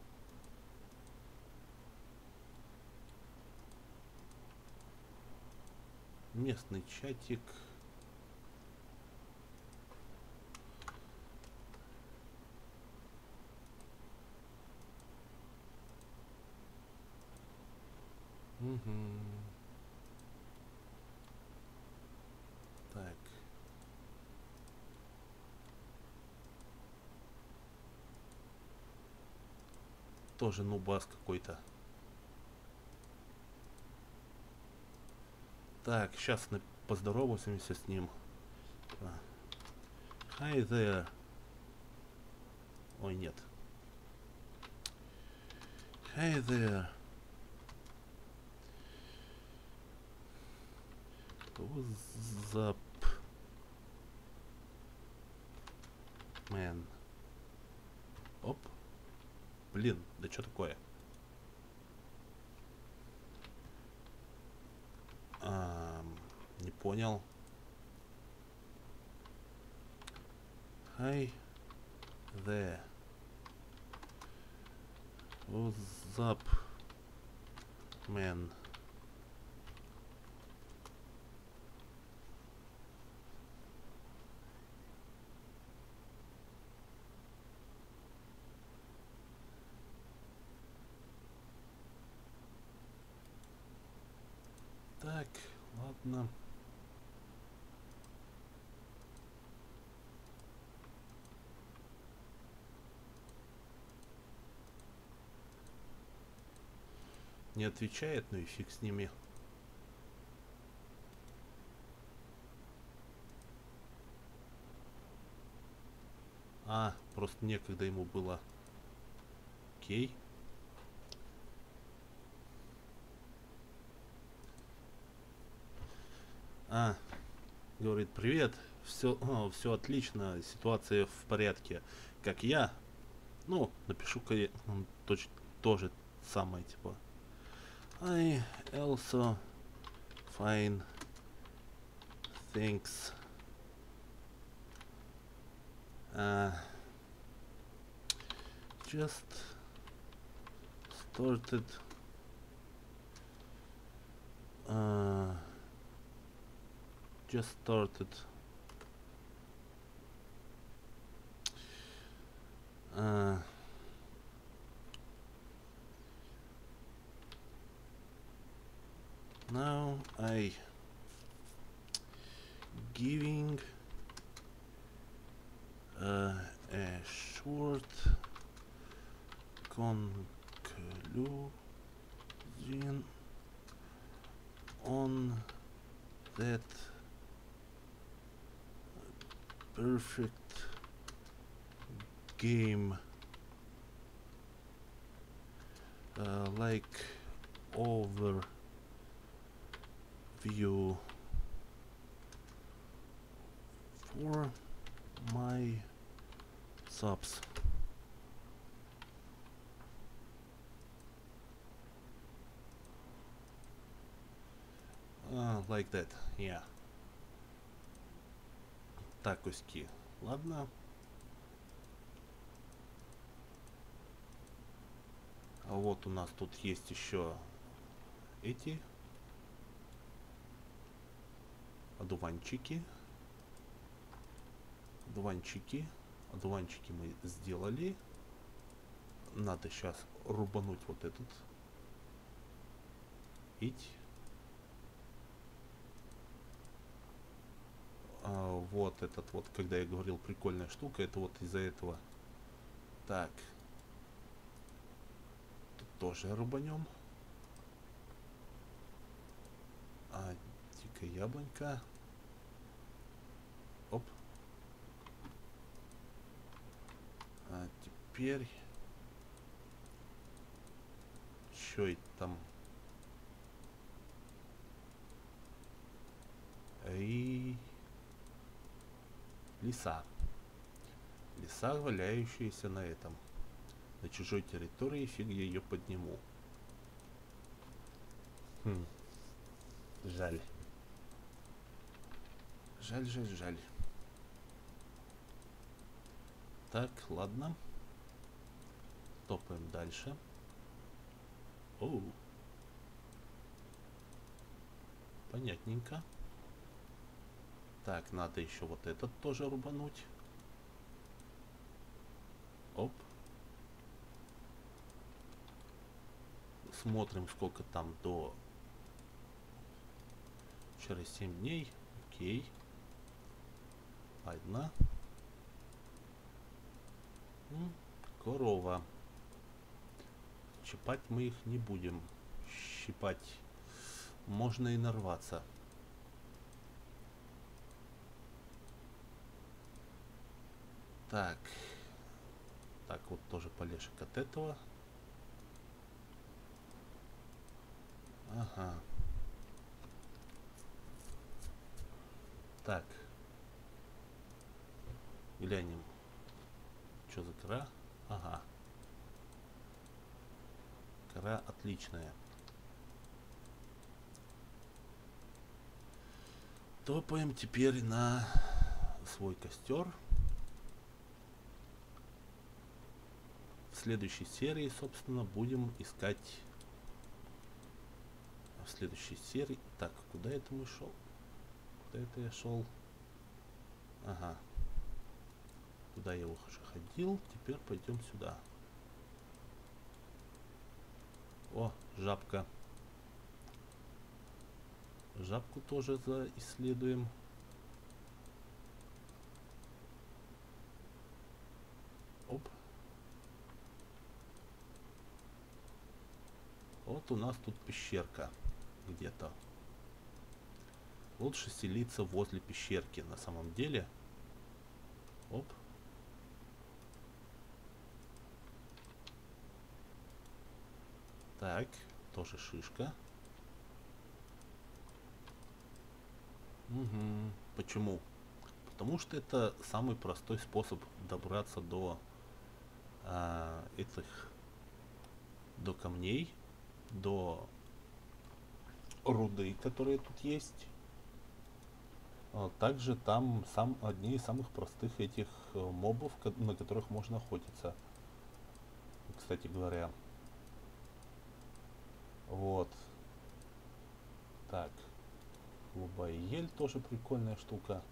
Местный чатик. Угу. Так. Тоже нубас какой-то. Так, сейчас поздороваемся с ним. Hi there. Ой, нет. Hi there. What's up, man? Оп. Блин, да что такое? Не понял. Hi there. What's up, man? Так, ладно. Не отвечает, ну и фиг с ними. Просто некогда ему было. Окей. Говорит, привет, все отлично, ситуация в порядке. Как я, ну, напишу-ка я тоже самое, типа. I also fine, thanks. Just started just started. Now I giving a short conclusion on that perfect game, like overview for my subs. Like that, yeah. Так, оськи. Ладно. А вот у нас тут есть еще эти одуванчики. Одуванчики мы сделали. Надо сейчас рубануть вот этот. Вот этот вот, когда я говорил, прикольная штука, это вот из-за этого. Так. Тут тоже рубанем. Дикая яблонька. Оп. А теперь... Чё это там? И... Леса. Леса, валяющиеся на этом. На чужой территории, фиг я ее подниму. Жаль. Жаль. Так, ладно. Топаем дальше. Оу. Понятненько. Так, надо еще вот этот тоже рубануть. Оп. Смотрим, сколько там до... Через 7 дней. Окей. Одна. Корова. Щипать мы их не будем. Щипать можно и нарваться. Так. Так, вот тоже полешек от этого. Ага. Так. Глянем. Что за кора? Ага. Кора отличная. Топаем теперь на свой костер. В следующей серии, собственно, будем искать... В следующей серии... Так, куда это мы шел? Куда это я шел? Ага. Куда я уже ходил? Теперь пойдем сюда. О, жабка. Жабку тоже заисследуем. Оп. Вот у нас тут пещерка где-то. Лучше селиться возле пещерки на самом деле. Оп. Так, тоже шишка. Угу. Почему? Потому что это самый простой способ добраться до до камней, до руды, которые тут есть. Также там одни из самых простых этих мобов, на которых можно охотиться. Кстати говоря. Вот. Так. Голубая ель тоже прикольная штука.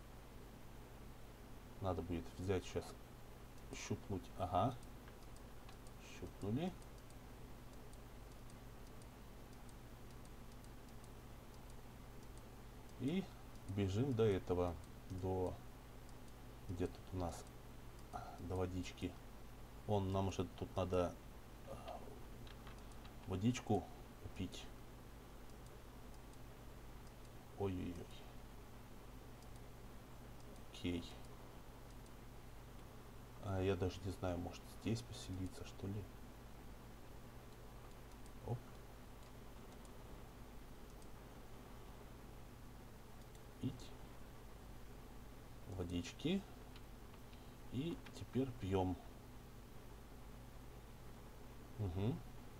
Надо будет взять сейчас, щупнуть. Ага. Щупнули. И бежим до этого, где тут у нас, до водички. Нам же тут надо водичку пить. Ой-ой-ой. Окей. Я даже не знаю, может здесь поселиться, что ли? Оп. Пить. Водички. И теперь пьем. Угу.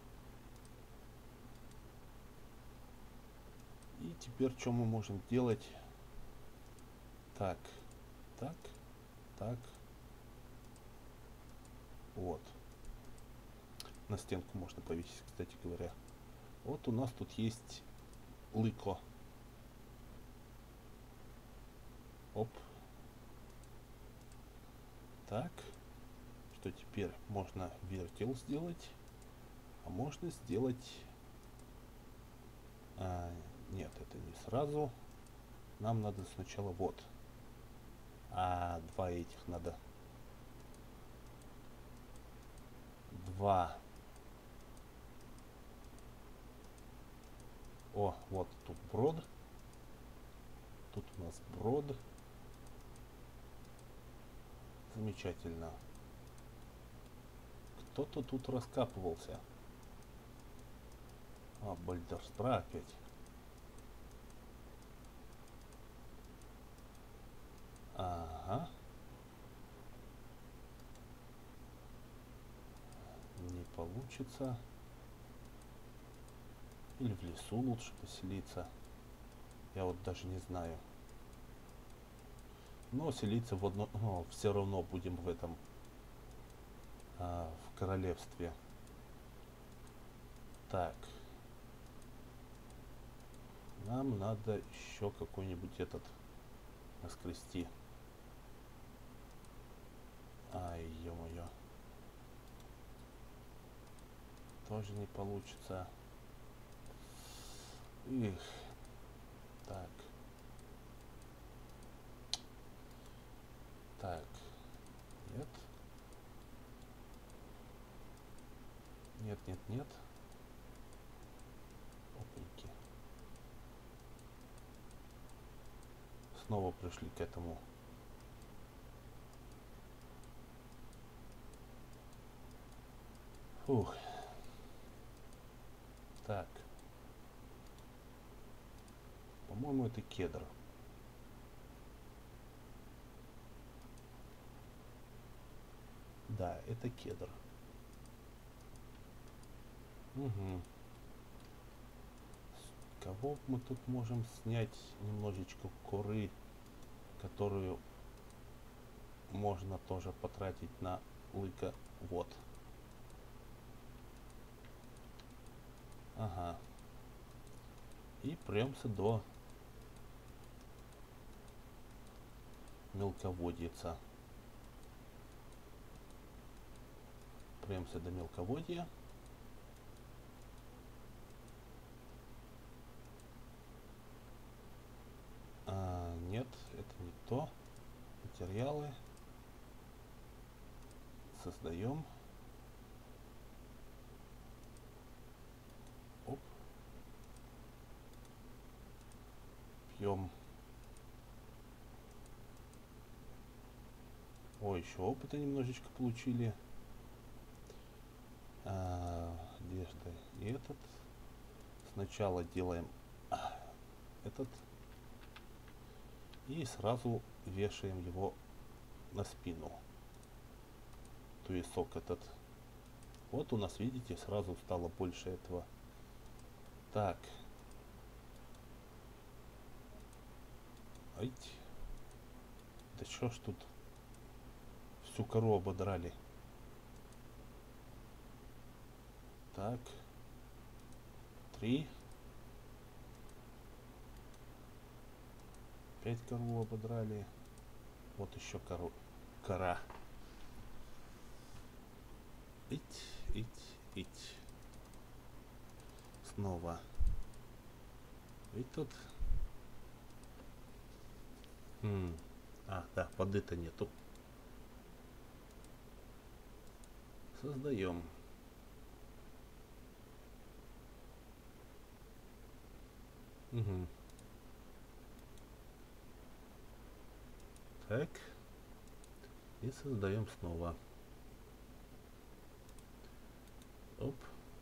И теперь что мы можем делать? Так, так, так. Вот. На стенку можно повесить, кстати говоря. Вот у нас тут есть лыко. Оп. Так. Что теперь? Можно вертел сделать. А можно сделать... нет, это не сразу. Нам надо сначала вот. Два этих надо. Два. О, вот тут брод. Тут у нас брод. Замечательно. Кто-то тут раскапывался. Бальдерспра опять. Ага. Не получится. Или в лесу лучше поселиться. Я вот даже не знаю. Но селиться в одно... все равно будем в этом... в королевстве. Так. Нам надо еще какой-нибудь этот наскрести. Ай, ё-моё. Тоже не получится. Их. Так. Так. Нет. Нет, нет, нет. Опаньки. Снова пришли к этому. Фух. Так. По-моему, это кедр. Да, это кедр. Угу. С кого мы тут можем снять немножечко коры, которую можно тоже потратить на лыко. Вот. Ага. И премся до мелководьица. Премся до мелководья. Нет, это не то. Материалы. Создаем. Оп. Пьем. Ой, еще опыта немножечко получили. Где что? И этот. Сначала делаем этот. И сразу вешаем его на спину. Туесок этот. Вот у нас, видите, сразу стало больше этого. Так. Ай. Да что ж тут? Всю кору ободрали. Так. 3. Опять кору ободрали. Вот еще кора. Ить, ить, ить. Снова. Ведь тут... да, воды-то нету. Создаем. Угу. Так. И создаем снова. Оп.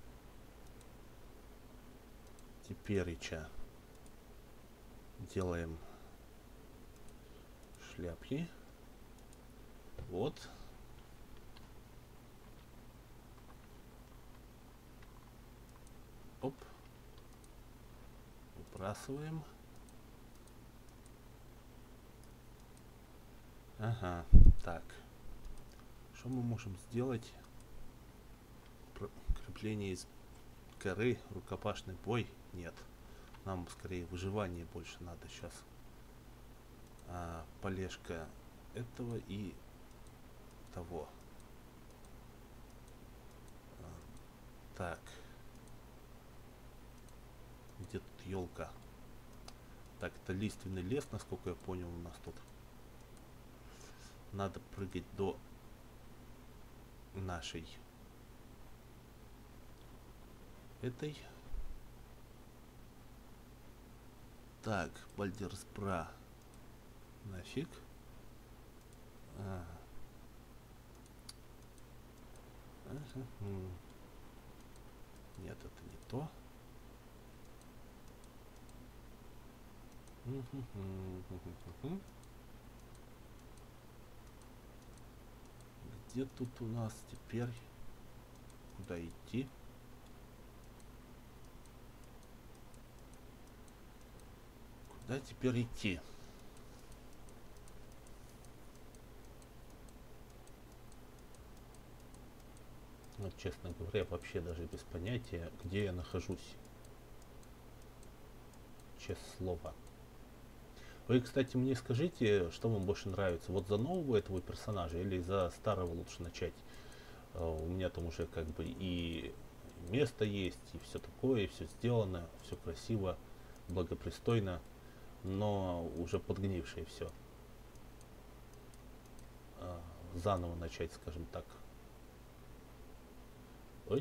Тепереча делаем шляпки. Вот. Оп. Выбрасываем. Ага. Так. Что мы можем сделать? Крепление из коры, рукопашный бой? Нет. Нам скорее выживание больше надо сейчас. Полежка этого и того. Так. Где тут елка? Так, это лиственный лес, насколько я понял, у нас тут. Надо прыгать до нашей этой. Так, Бальдерсбра. Нафиг. Нет, это не то. Где тут у нас теперь? Куда идти? Куда теперь идти? Вот, честно говоря, вообще даже без понятия, где я нахожусь. Честное слово. Вы, кстати, мне скажите, что вам больше нравится, вот за нового этого персонажа или за старого лучше начать? У меня там уже как бы и место есть, и все такое, и все сделано, все красиво, благопристойно, но уже подгнившее все. Заново начать, скажем так. Ой.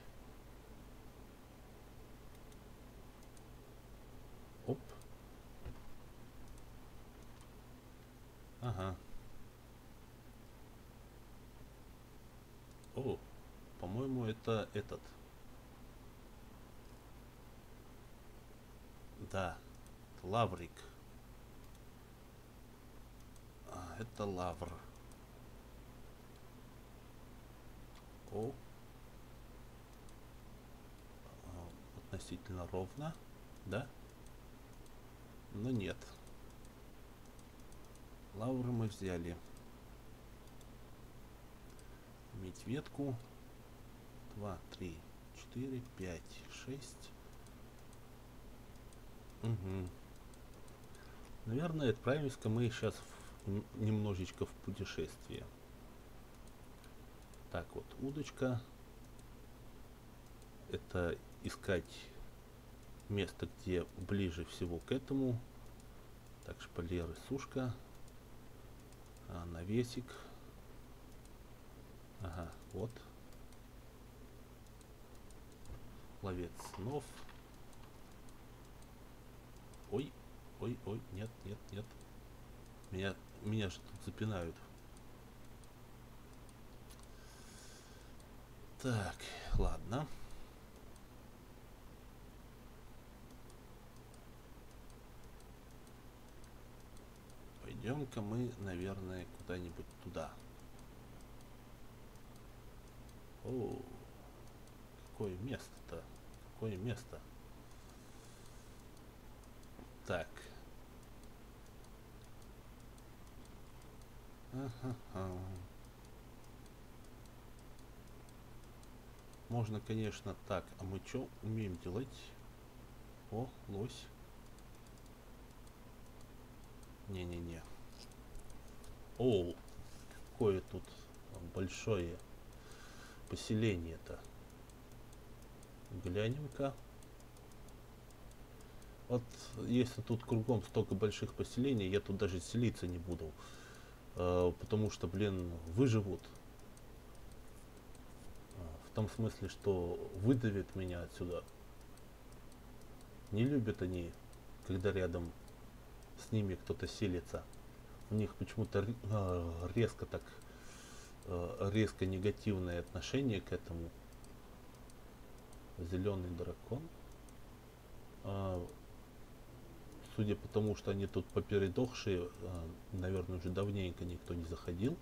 Оп. Ага. О, по-моему, это этот. Да, лаврик. Это лавр. О. Относительно ровно, да? Но нет. Лавры мы взяли. Иметь ветку. 2, 3, 4, 5, 6. Угу. Наверное, отправимся мы сейчас немножечко в путешествие. Так вот, удочка. Это искать место, где ближе всего к этому. Так, шпалеры, сушка. Навесик. Ага, вот. Ловец снов. Ой, ой, ой, нет, нет, нет. Меня же тут запинают. Так, ладно. Пойдем-ка мы, наверное, куда-нибудь туда. О, какое место-то? Какое место? Так. Ага. Можно, конечно, так. А мы что умеем делать? О, лось. Не-не-не. О, какое тут большое поселение-то. Глянем-ка. Вот если тут кругом столько больших поселений, я тут даже селиться не буду. Потому что, блин, выживут. В том смысле, что выдавят меня отсюда. Не любят они, когда рядом с ними кто-то селится. У них почему-то резко так, резко негативное отношение к этому. Зеленый дракон. Судя по тому, что они тут попередохшие, наверное, уже давненько никто не заходил.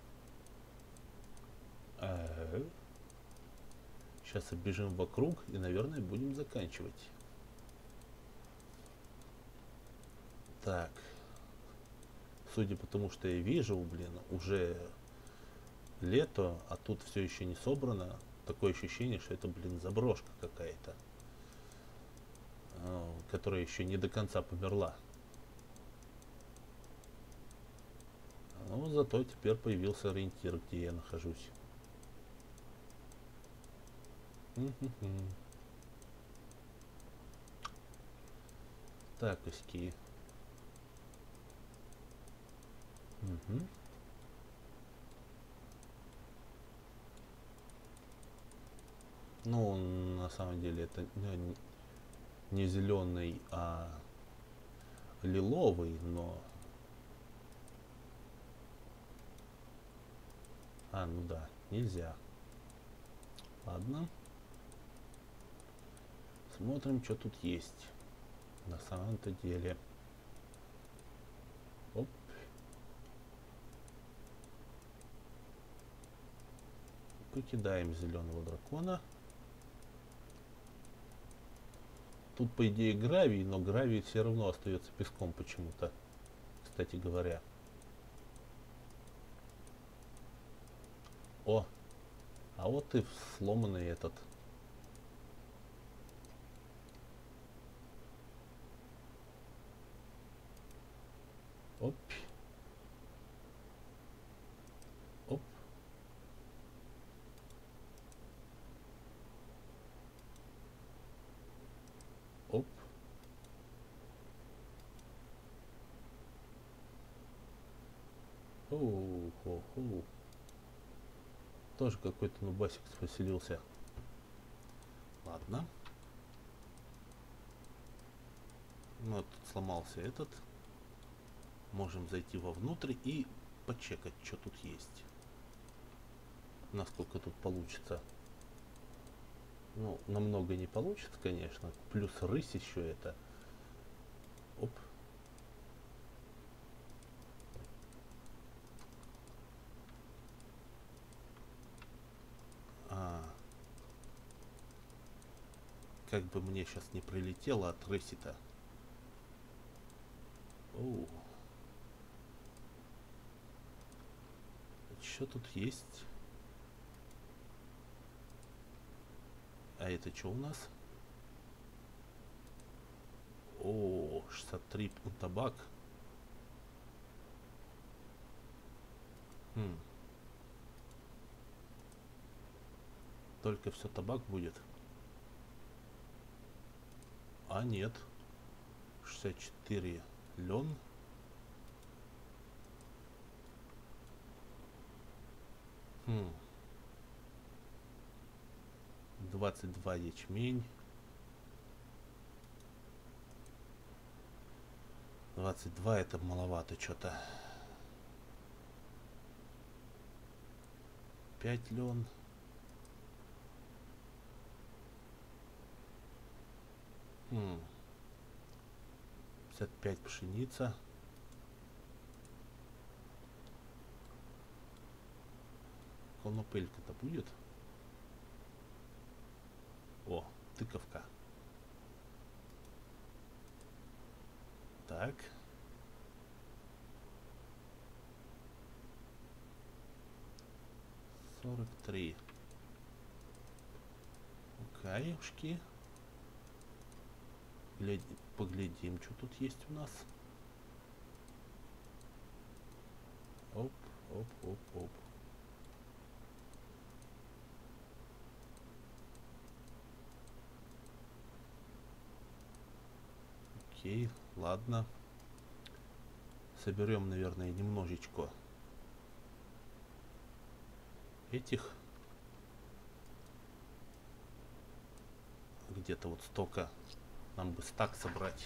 Сейчас оббежим вокруг и, наверное, будем заканчивать. Так. Судя по тому, что я вижу, блин, уже лето, а тут все еще не собрано. Такое ощущение, что это, блин, заброшка какая-то, которая еще не до конца померла. Но зато теперь появился ориентир, где я нахожусь. Так, оськи. Ну, на самом деле это не зеленый, а лиловый, но... ну да, нельзя. Ладно. Смотрим, что тут есть. На самом-то деле. Оп. Покидаем зеленого дракона. Тут, по идее, гравий, но гравий все равно остается песком почему-то, кстати говоря. О, а вот и сломанный этот. Оп. Оп. Оп. Оу-хо-хо. Тоже какой-то нубасик поселился. Ладно. Ну, вот тут сломался этот. Можем зайти вовнутрь и почекать, что тут есть. Насколько тут получится. Ну, намного не получится, конечно. Плюс рысь еще это. Оп. Как бы мне сейчас не прилетело от рыси-то. Оу. Что тут есть? А это что у нас? О, 63 табак. Только все табак будет. А нет. 64 лен. Хм. 22 ячмень. 22 это маловато что-то. 5 лен. Хм. 55 пшеница. Конопелька-то будет? О, тыковка. Так. Сорок три. Каюшки. Поглядим, что тут есть у нас. Оп, оп, оп, оп. Окей, ладно. Соберем, наверное, немножечко этих. Где-то вот столько. Нам бы стак собрать.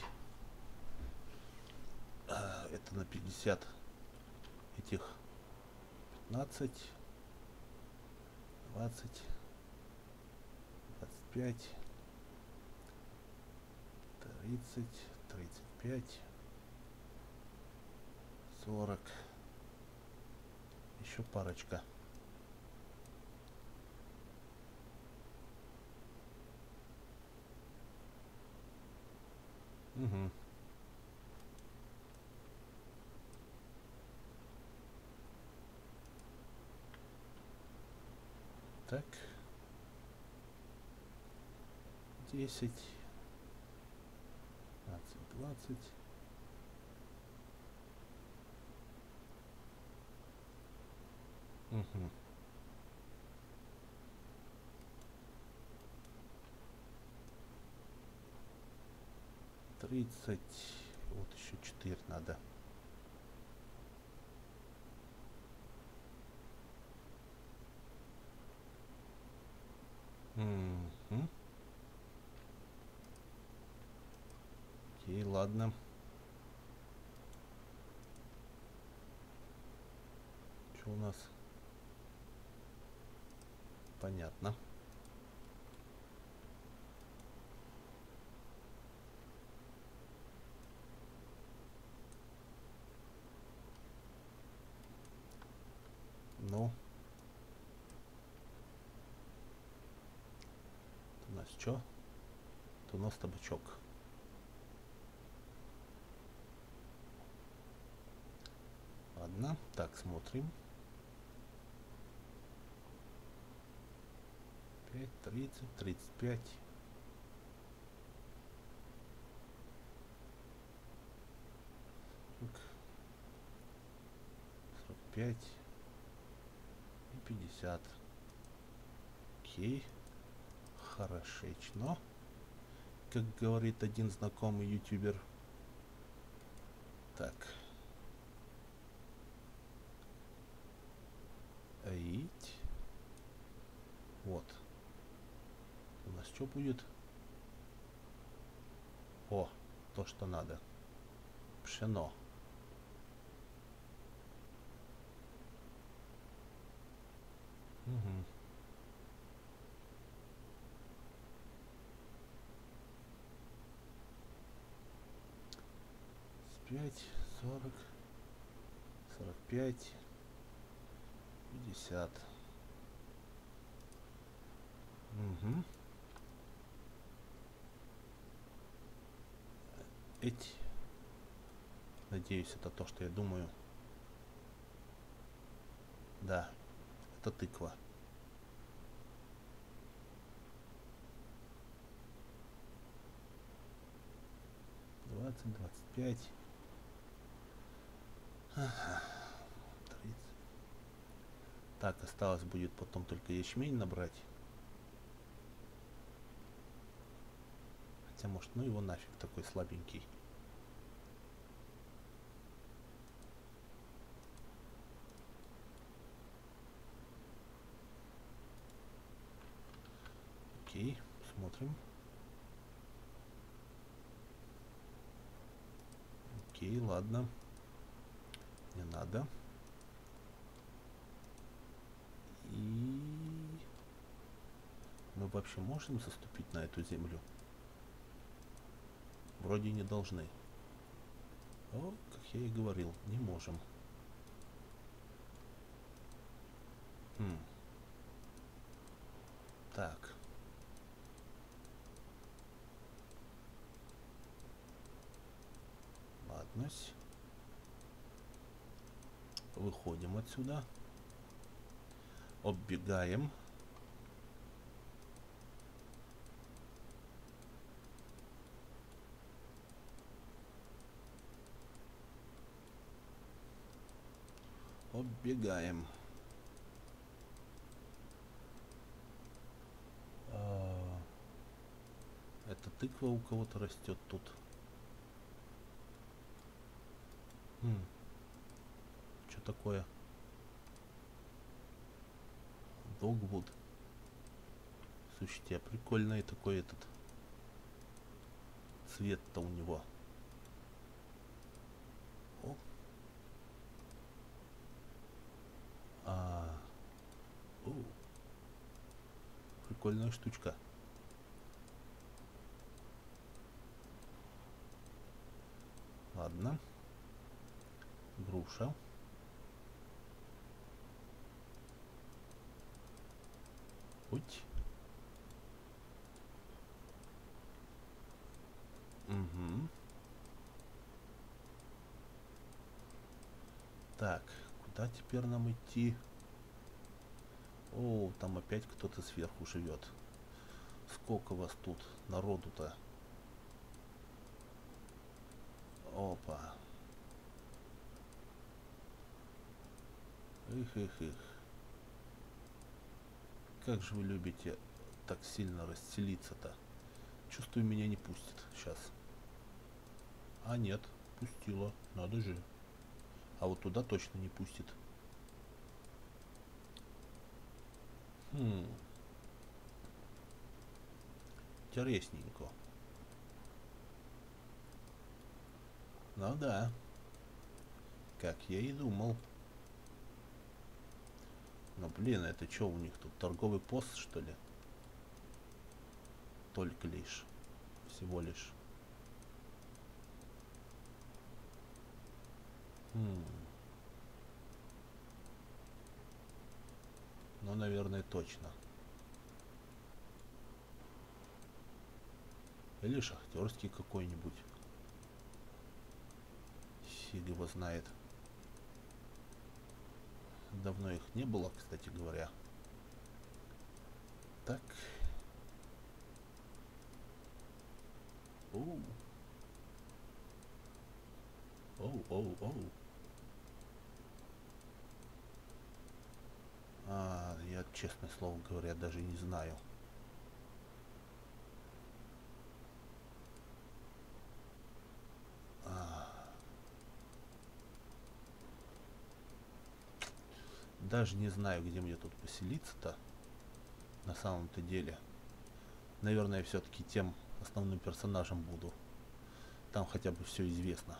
Это на 50 этих. 15, 20, 25, 30, 35, 40. Еще парочка. Угу. Так. 10, 15, 20. Угу. 30. Вот еще 4 надо. Угу. Окей, ладно. Что у нас? Понятно. Ну. У нас что? Это у нас табачок. Ладно. Так, смотрим. 5, 30, 35. 45 и 50. Окей. Хорошечно. Как говорит один знакомый ютубер. Так. Аить. Вот. У нас что будет? О, то, что надо. Пшено. Угу. С 5, 40, 45, 50. Угу. Эти. Надеюсь, это то, что я думаю. Да, это тыква. 20, 25. Ага. 30. Так, осталось будет потом только ячмень набрать. Хотя, может, ну его нафиг, такой слабенький. Окей, смотрим. Окей, ладно. Не надо. И мы вообще можем заступить на эту землю? Вроде не должны. О, как я и говорил, не можем. Так. Ладно. Выходим отсюда. Оббегаем. Подбегаем. Это тыква у кого-то растет тут. Что такое? Догвуд. Слушайте, а прикольный такой этот цвет-то у него. О. О. Прикольная штучка. Ладно. Груша. Уть. Угу. Так, куда теперь нам идти? О, там опять кто-то сверху живет. Сколько вас тут народу-то? Опа. Их. Как же вы любите так сильно расселиться-то? Чувствую, меня не пустят сейчас. А нет, пустила. Надо же. А вот туда точно не пустит. Интересненько. Ну да. Как я и думал. Но блин, это что у них тут? Торговый пост, что ли? Только лишь. Всего лишь. Ну, наверное, точно. Или шахтерский какой-нибудь. Фиг его знает. Давно их не было, кстати говоря. Так. Оу. Оу. Я, честное слово говоря, даже не знаю. Даже не знаю, где мне тут поселиться-то. На самом-то деле. Наверное, все-таки тем основным персонажем буду. Там хотя бы все известно.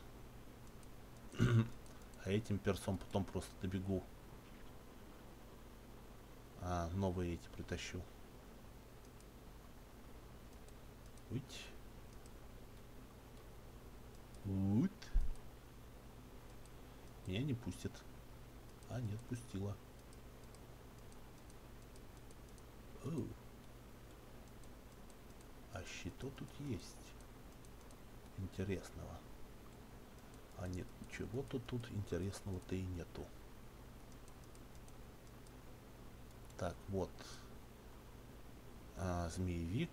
А этим персом потом просто добегу. Новые эти притащу. Уть. Меня не пустят. Нет, пустила. А что тут есть интересного? Нет, ничего-то тут интересного-то и нету. Так, вот. Змеевик.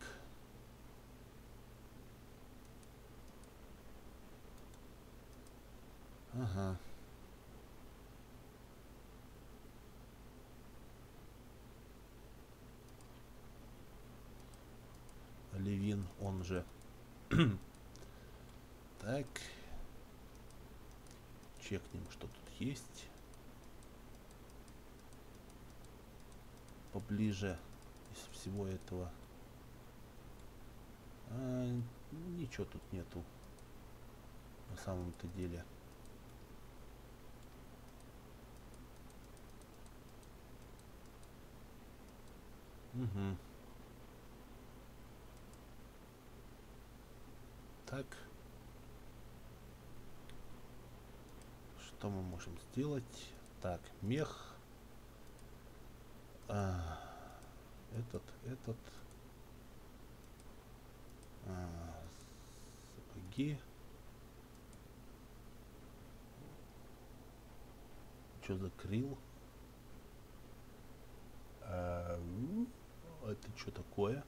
Ага. Левин, он же. Так. Чекнем, что тут есть. Поближе из всего этого. Ничего тут нету. На самом-то деле. Угу. Так. Что мы можем сделать? Так, мех. Этот. Сапоги. Что за крил? Это что такое?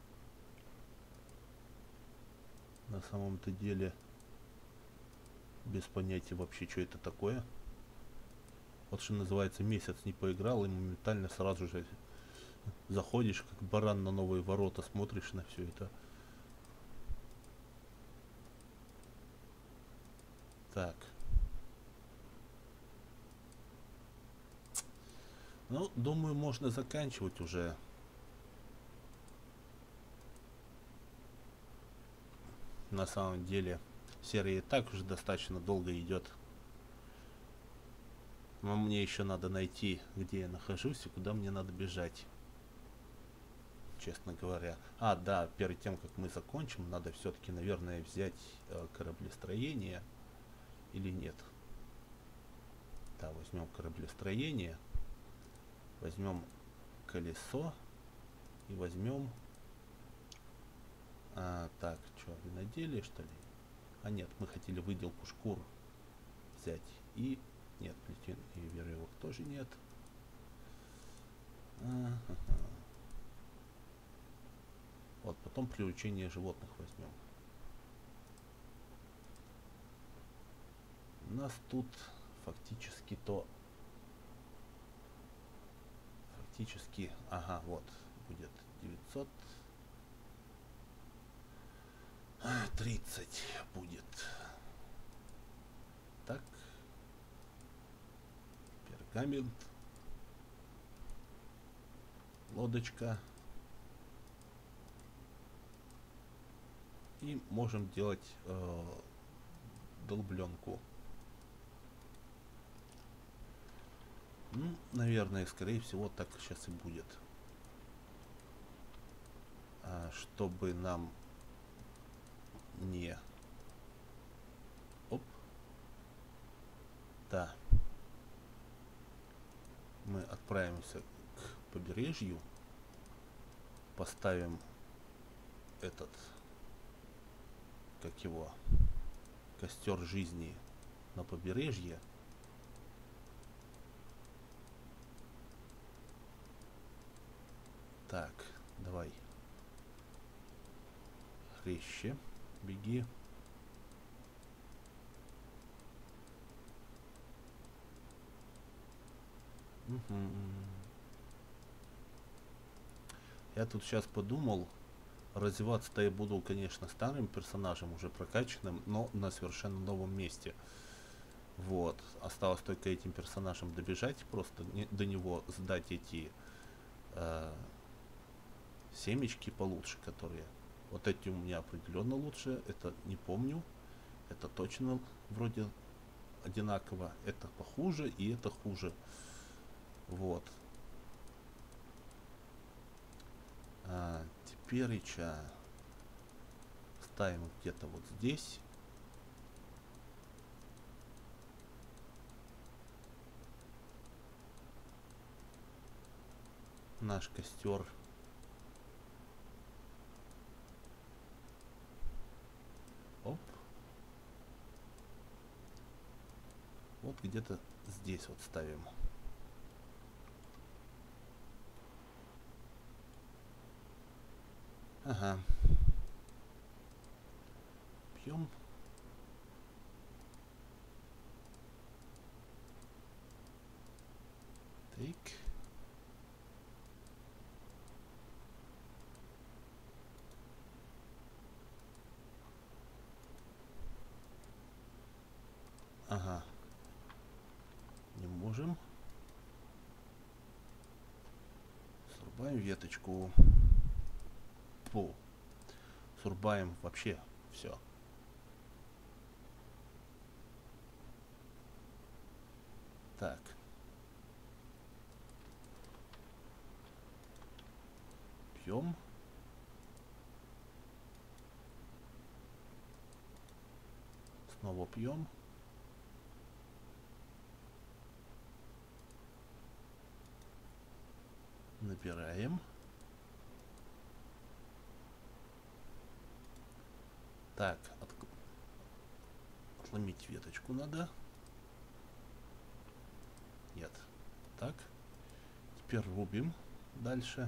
На самом-то деле без понятия вообще, что это такое. Вот что называется, месяц не поиграл, и моментально сразу же заходишь, как баран на новые ворота, смотришь на все это. Так. Ну, думаю, можно заканчивать уже. На самом деле, серия и так уже достаточно долго идет. Но мне еще надо найти, где я нахожусь и куда мне надо бежать. Честно говоря. А, да, перед тем, как мы закончим, надо все-таки, наверное, взять кораблестроение. Или нет? Да, возьмем кораблестроение. Возьмем колесо. И возьмем... так, что, виноделие, что ли? А нет, мы хотели выделку шкур взять. И... Нет, плетен и веревок тоже нет. Вот, потом приучение животных возьмем. У нас тут фактически ага, вот, будет 930 будет. Так. Пергамент. Лодочка. И можем делать долбленку. Ну, наверное, скорее всего, так сейчас и будет. Чтобы нам не... Оп. Да. Мы отправимся к побережью. Поставим этот... Как его? Костер жизни на побережье. Так, давай. Хлеще, беги. Угу. Я тут сейчас подумал, развиваться-то я буду, конечно, старым персонажем, уже прокачанным, но на совершенно новом месте. Вот. Осталось только этим персонажем добежать, просто до него сдать эти семечки получше, которые... Вот эти у меня определенно лучше, это не помню. Это точно вроде одинаково. Это похуже и это хуже. Вот. Теперь ставим где-то вот здесь. Наш костер. Оп. Вот где-то здесь вот ставим. Ага. Пьем. Так. Ага. Не можем. Срубаем веточку. Фу. Срубаем вообще все. Так. Пьем. Снова пьем. Набираем. Так, отломить веточку надо. Нет. Так. Теперь рубим дальше.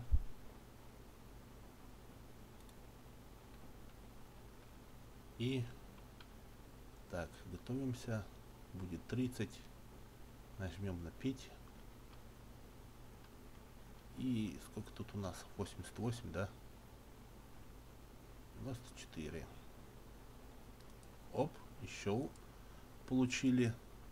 И так, готовимся. Будет 30. Нажмем на пить. И сколько тут у нас? 88, да? 94. Оп, еще получили.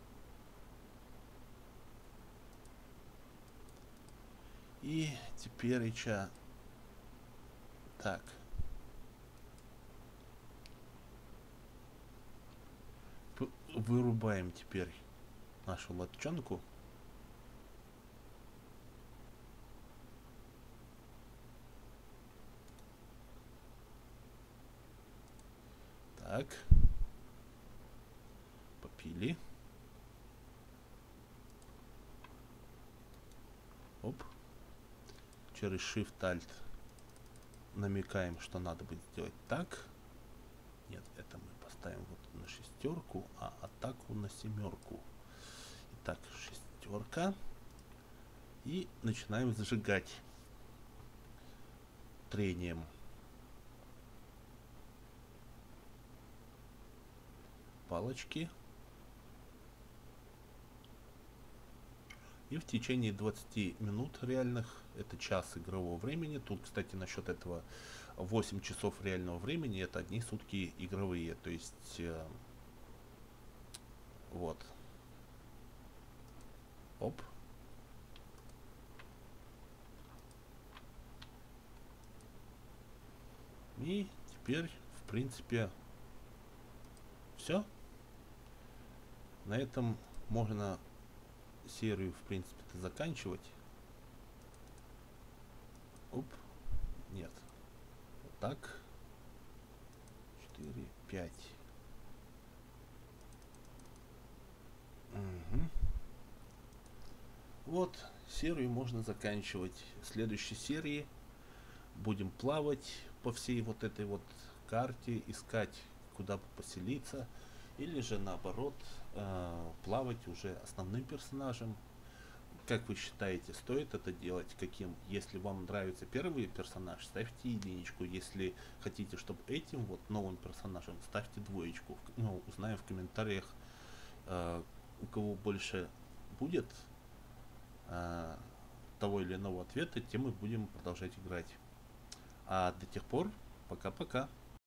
И теперь еще так. Вырубаем теперь нашу лодчонку. Так. Попили. Оп. Через Shift-Alt намекаем, что надо будет сделать так. Нет, это мы поставим вот на шестерку, а атаку на семерку. Итак, шестерка. И начинаем зажигать трением. Палочки. И в течение 20 минут реальных, это час игрового времени. Тут, кстати, насчет этого 8 часов реального времени, это одни сутки игровые. То есть, вот. Оп. И теперь, в принципе, все. На этом можно серию, в принципе, заканчивать. Оп. Нет. Вот так. 4, 5. Угу. Вот, серию можно заканчивать. В следующей серии будем плавать по всей вот этой вот карте, искать, куда бы поселиться, или же наоборот плавать уже основным персонажем. Как вы считаете, стоит это делать? Каким? Если вам нравится первый персонаж, ставьте единичку. Если хотите, чтобы этим вот новым персонажем, ставьте двоечку. Ну, узнаем в комментариях, у кого больше будет того или иного ответа, тем мы будем продолжать играть. А до тех пор, пока-пока.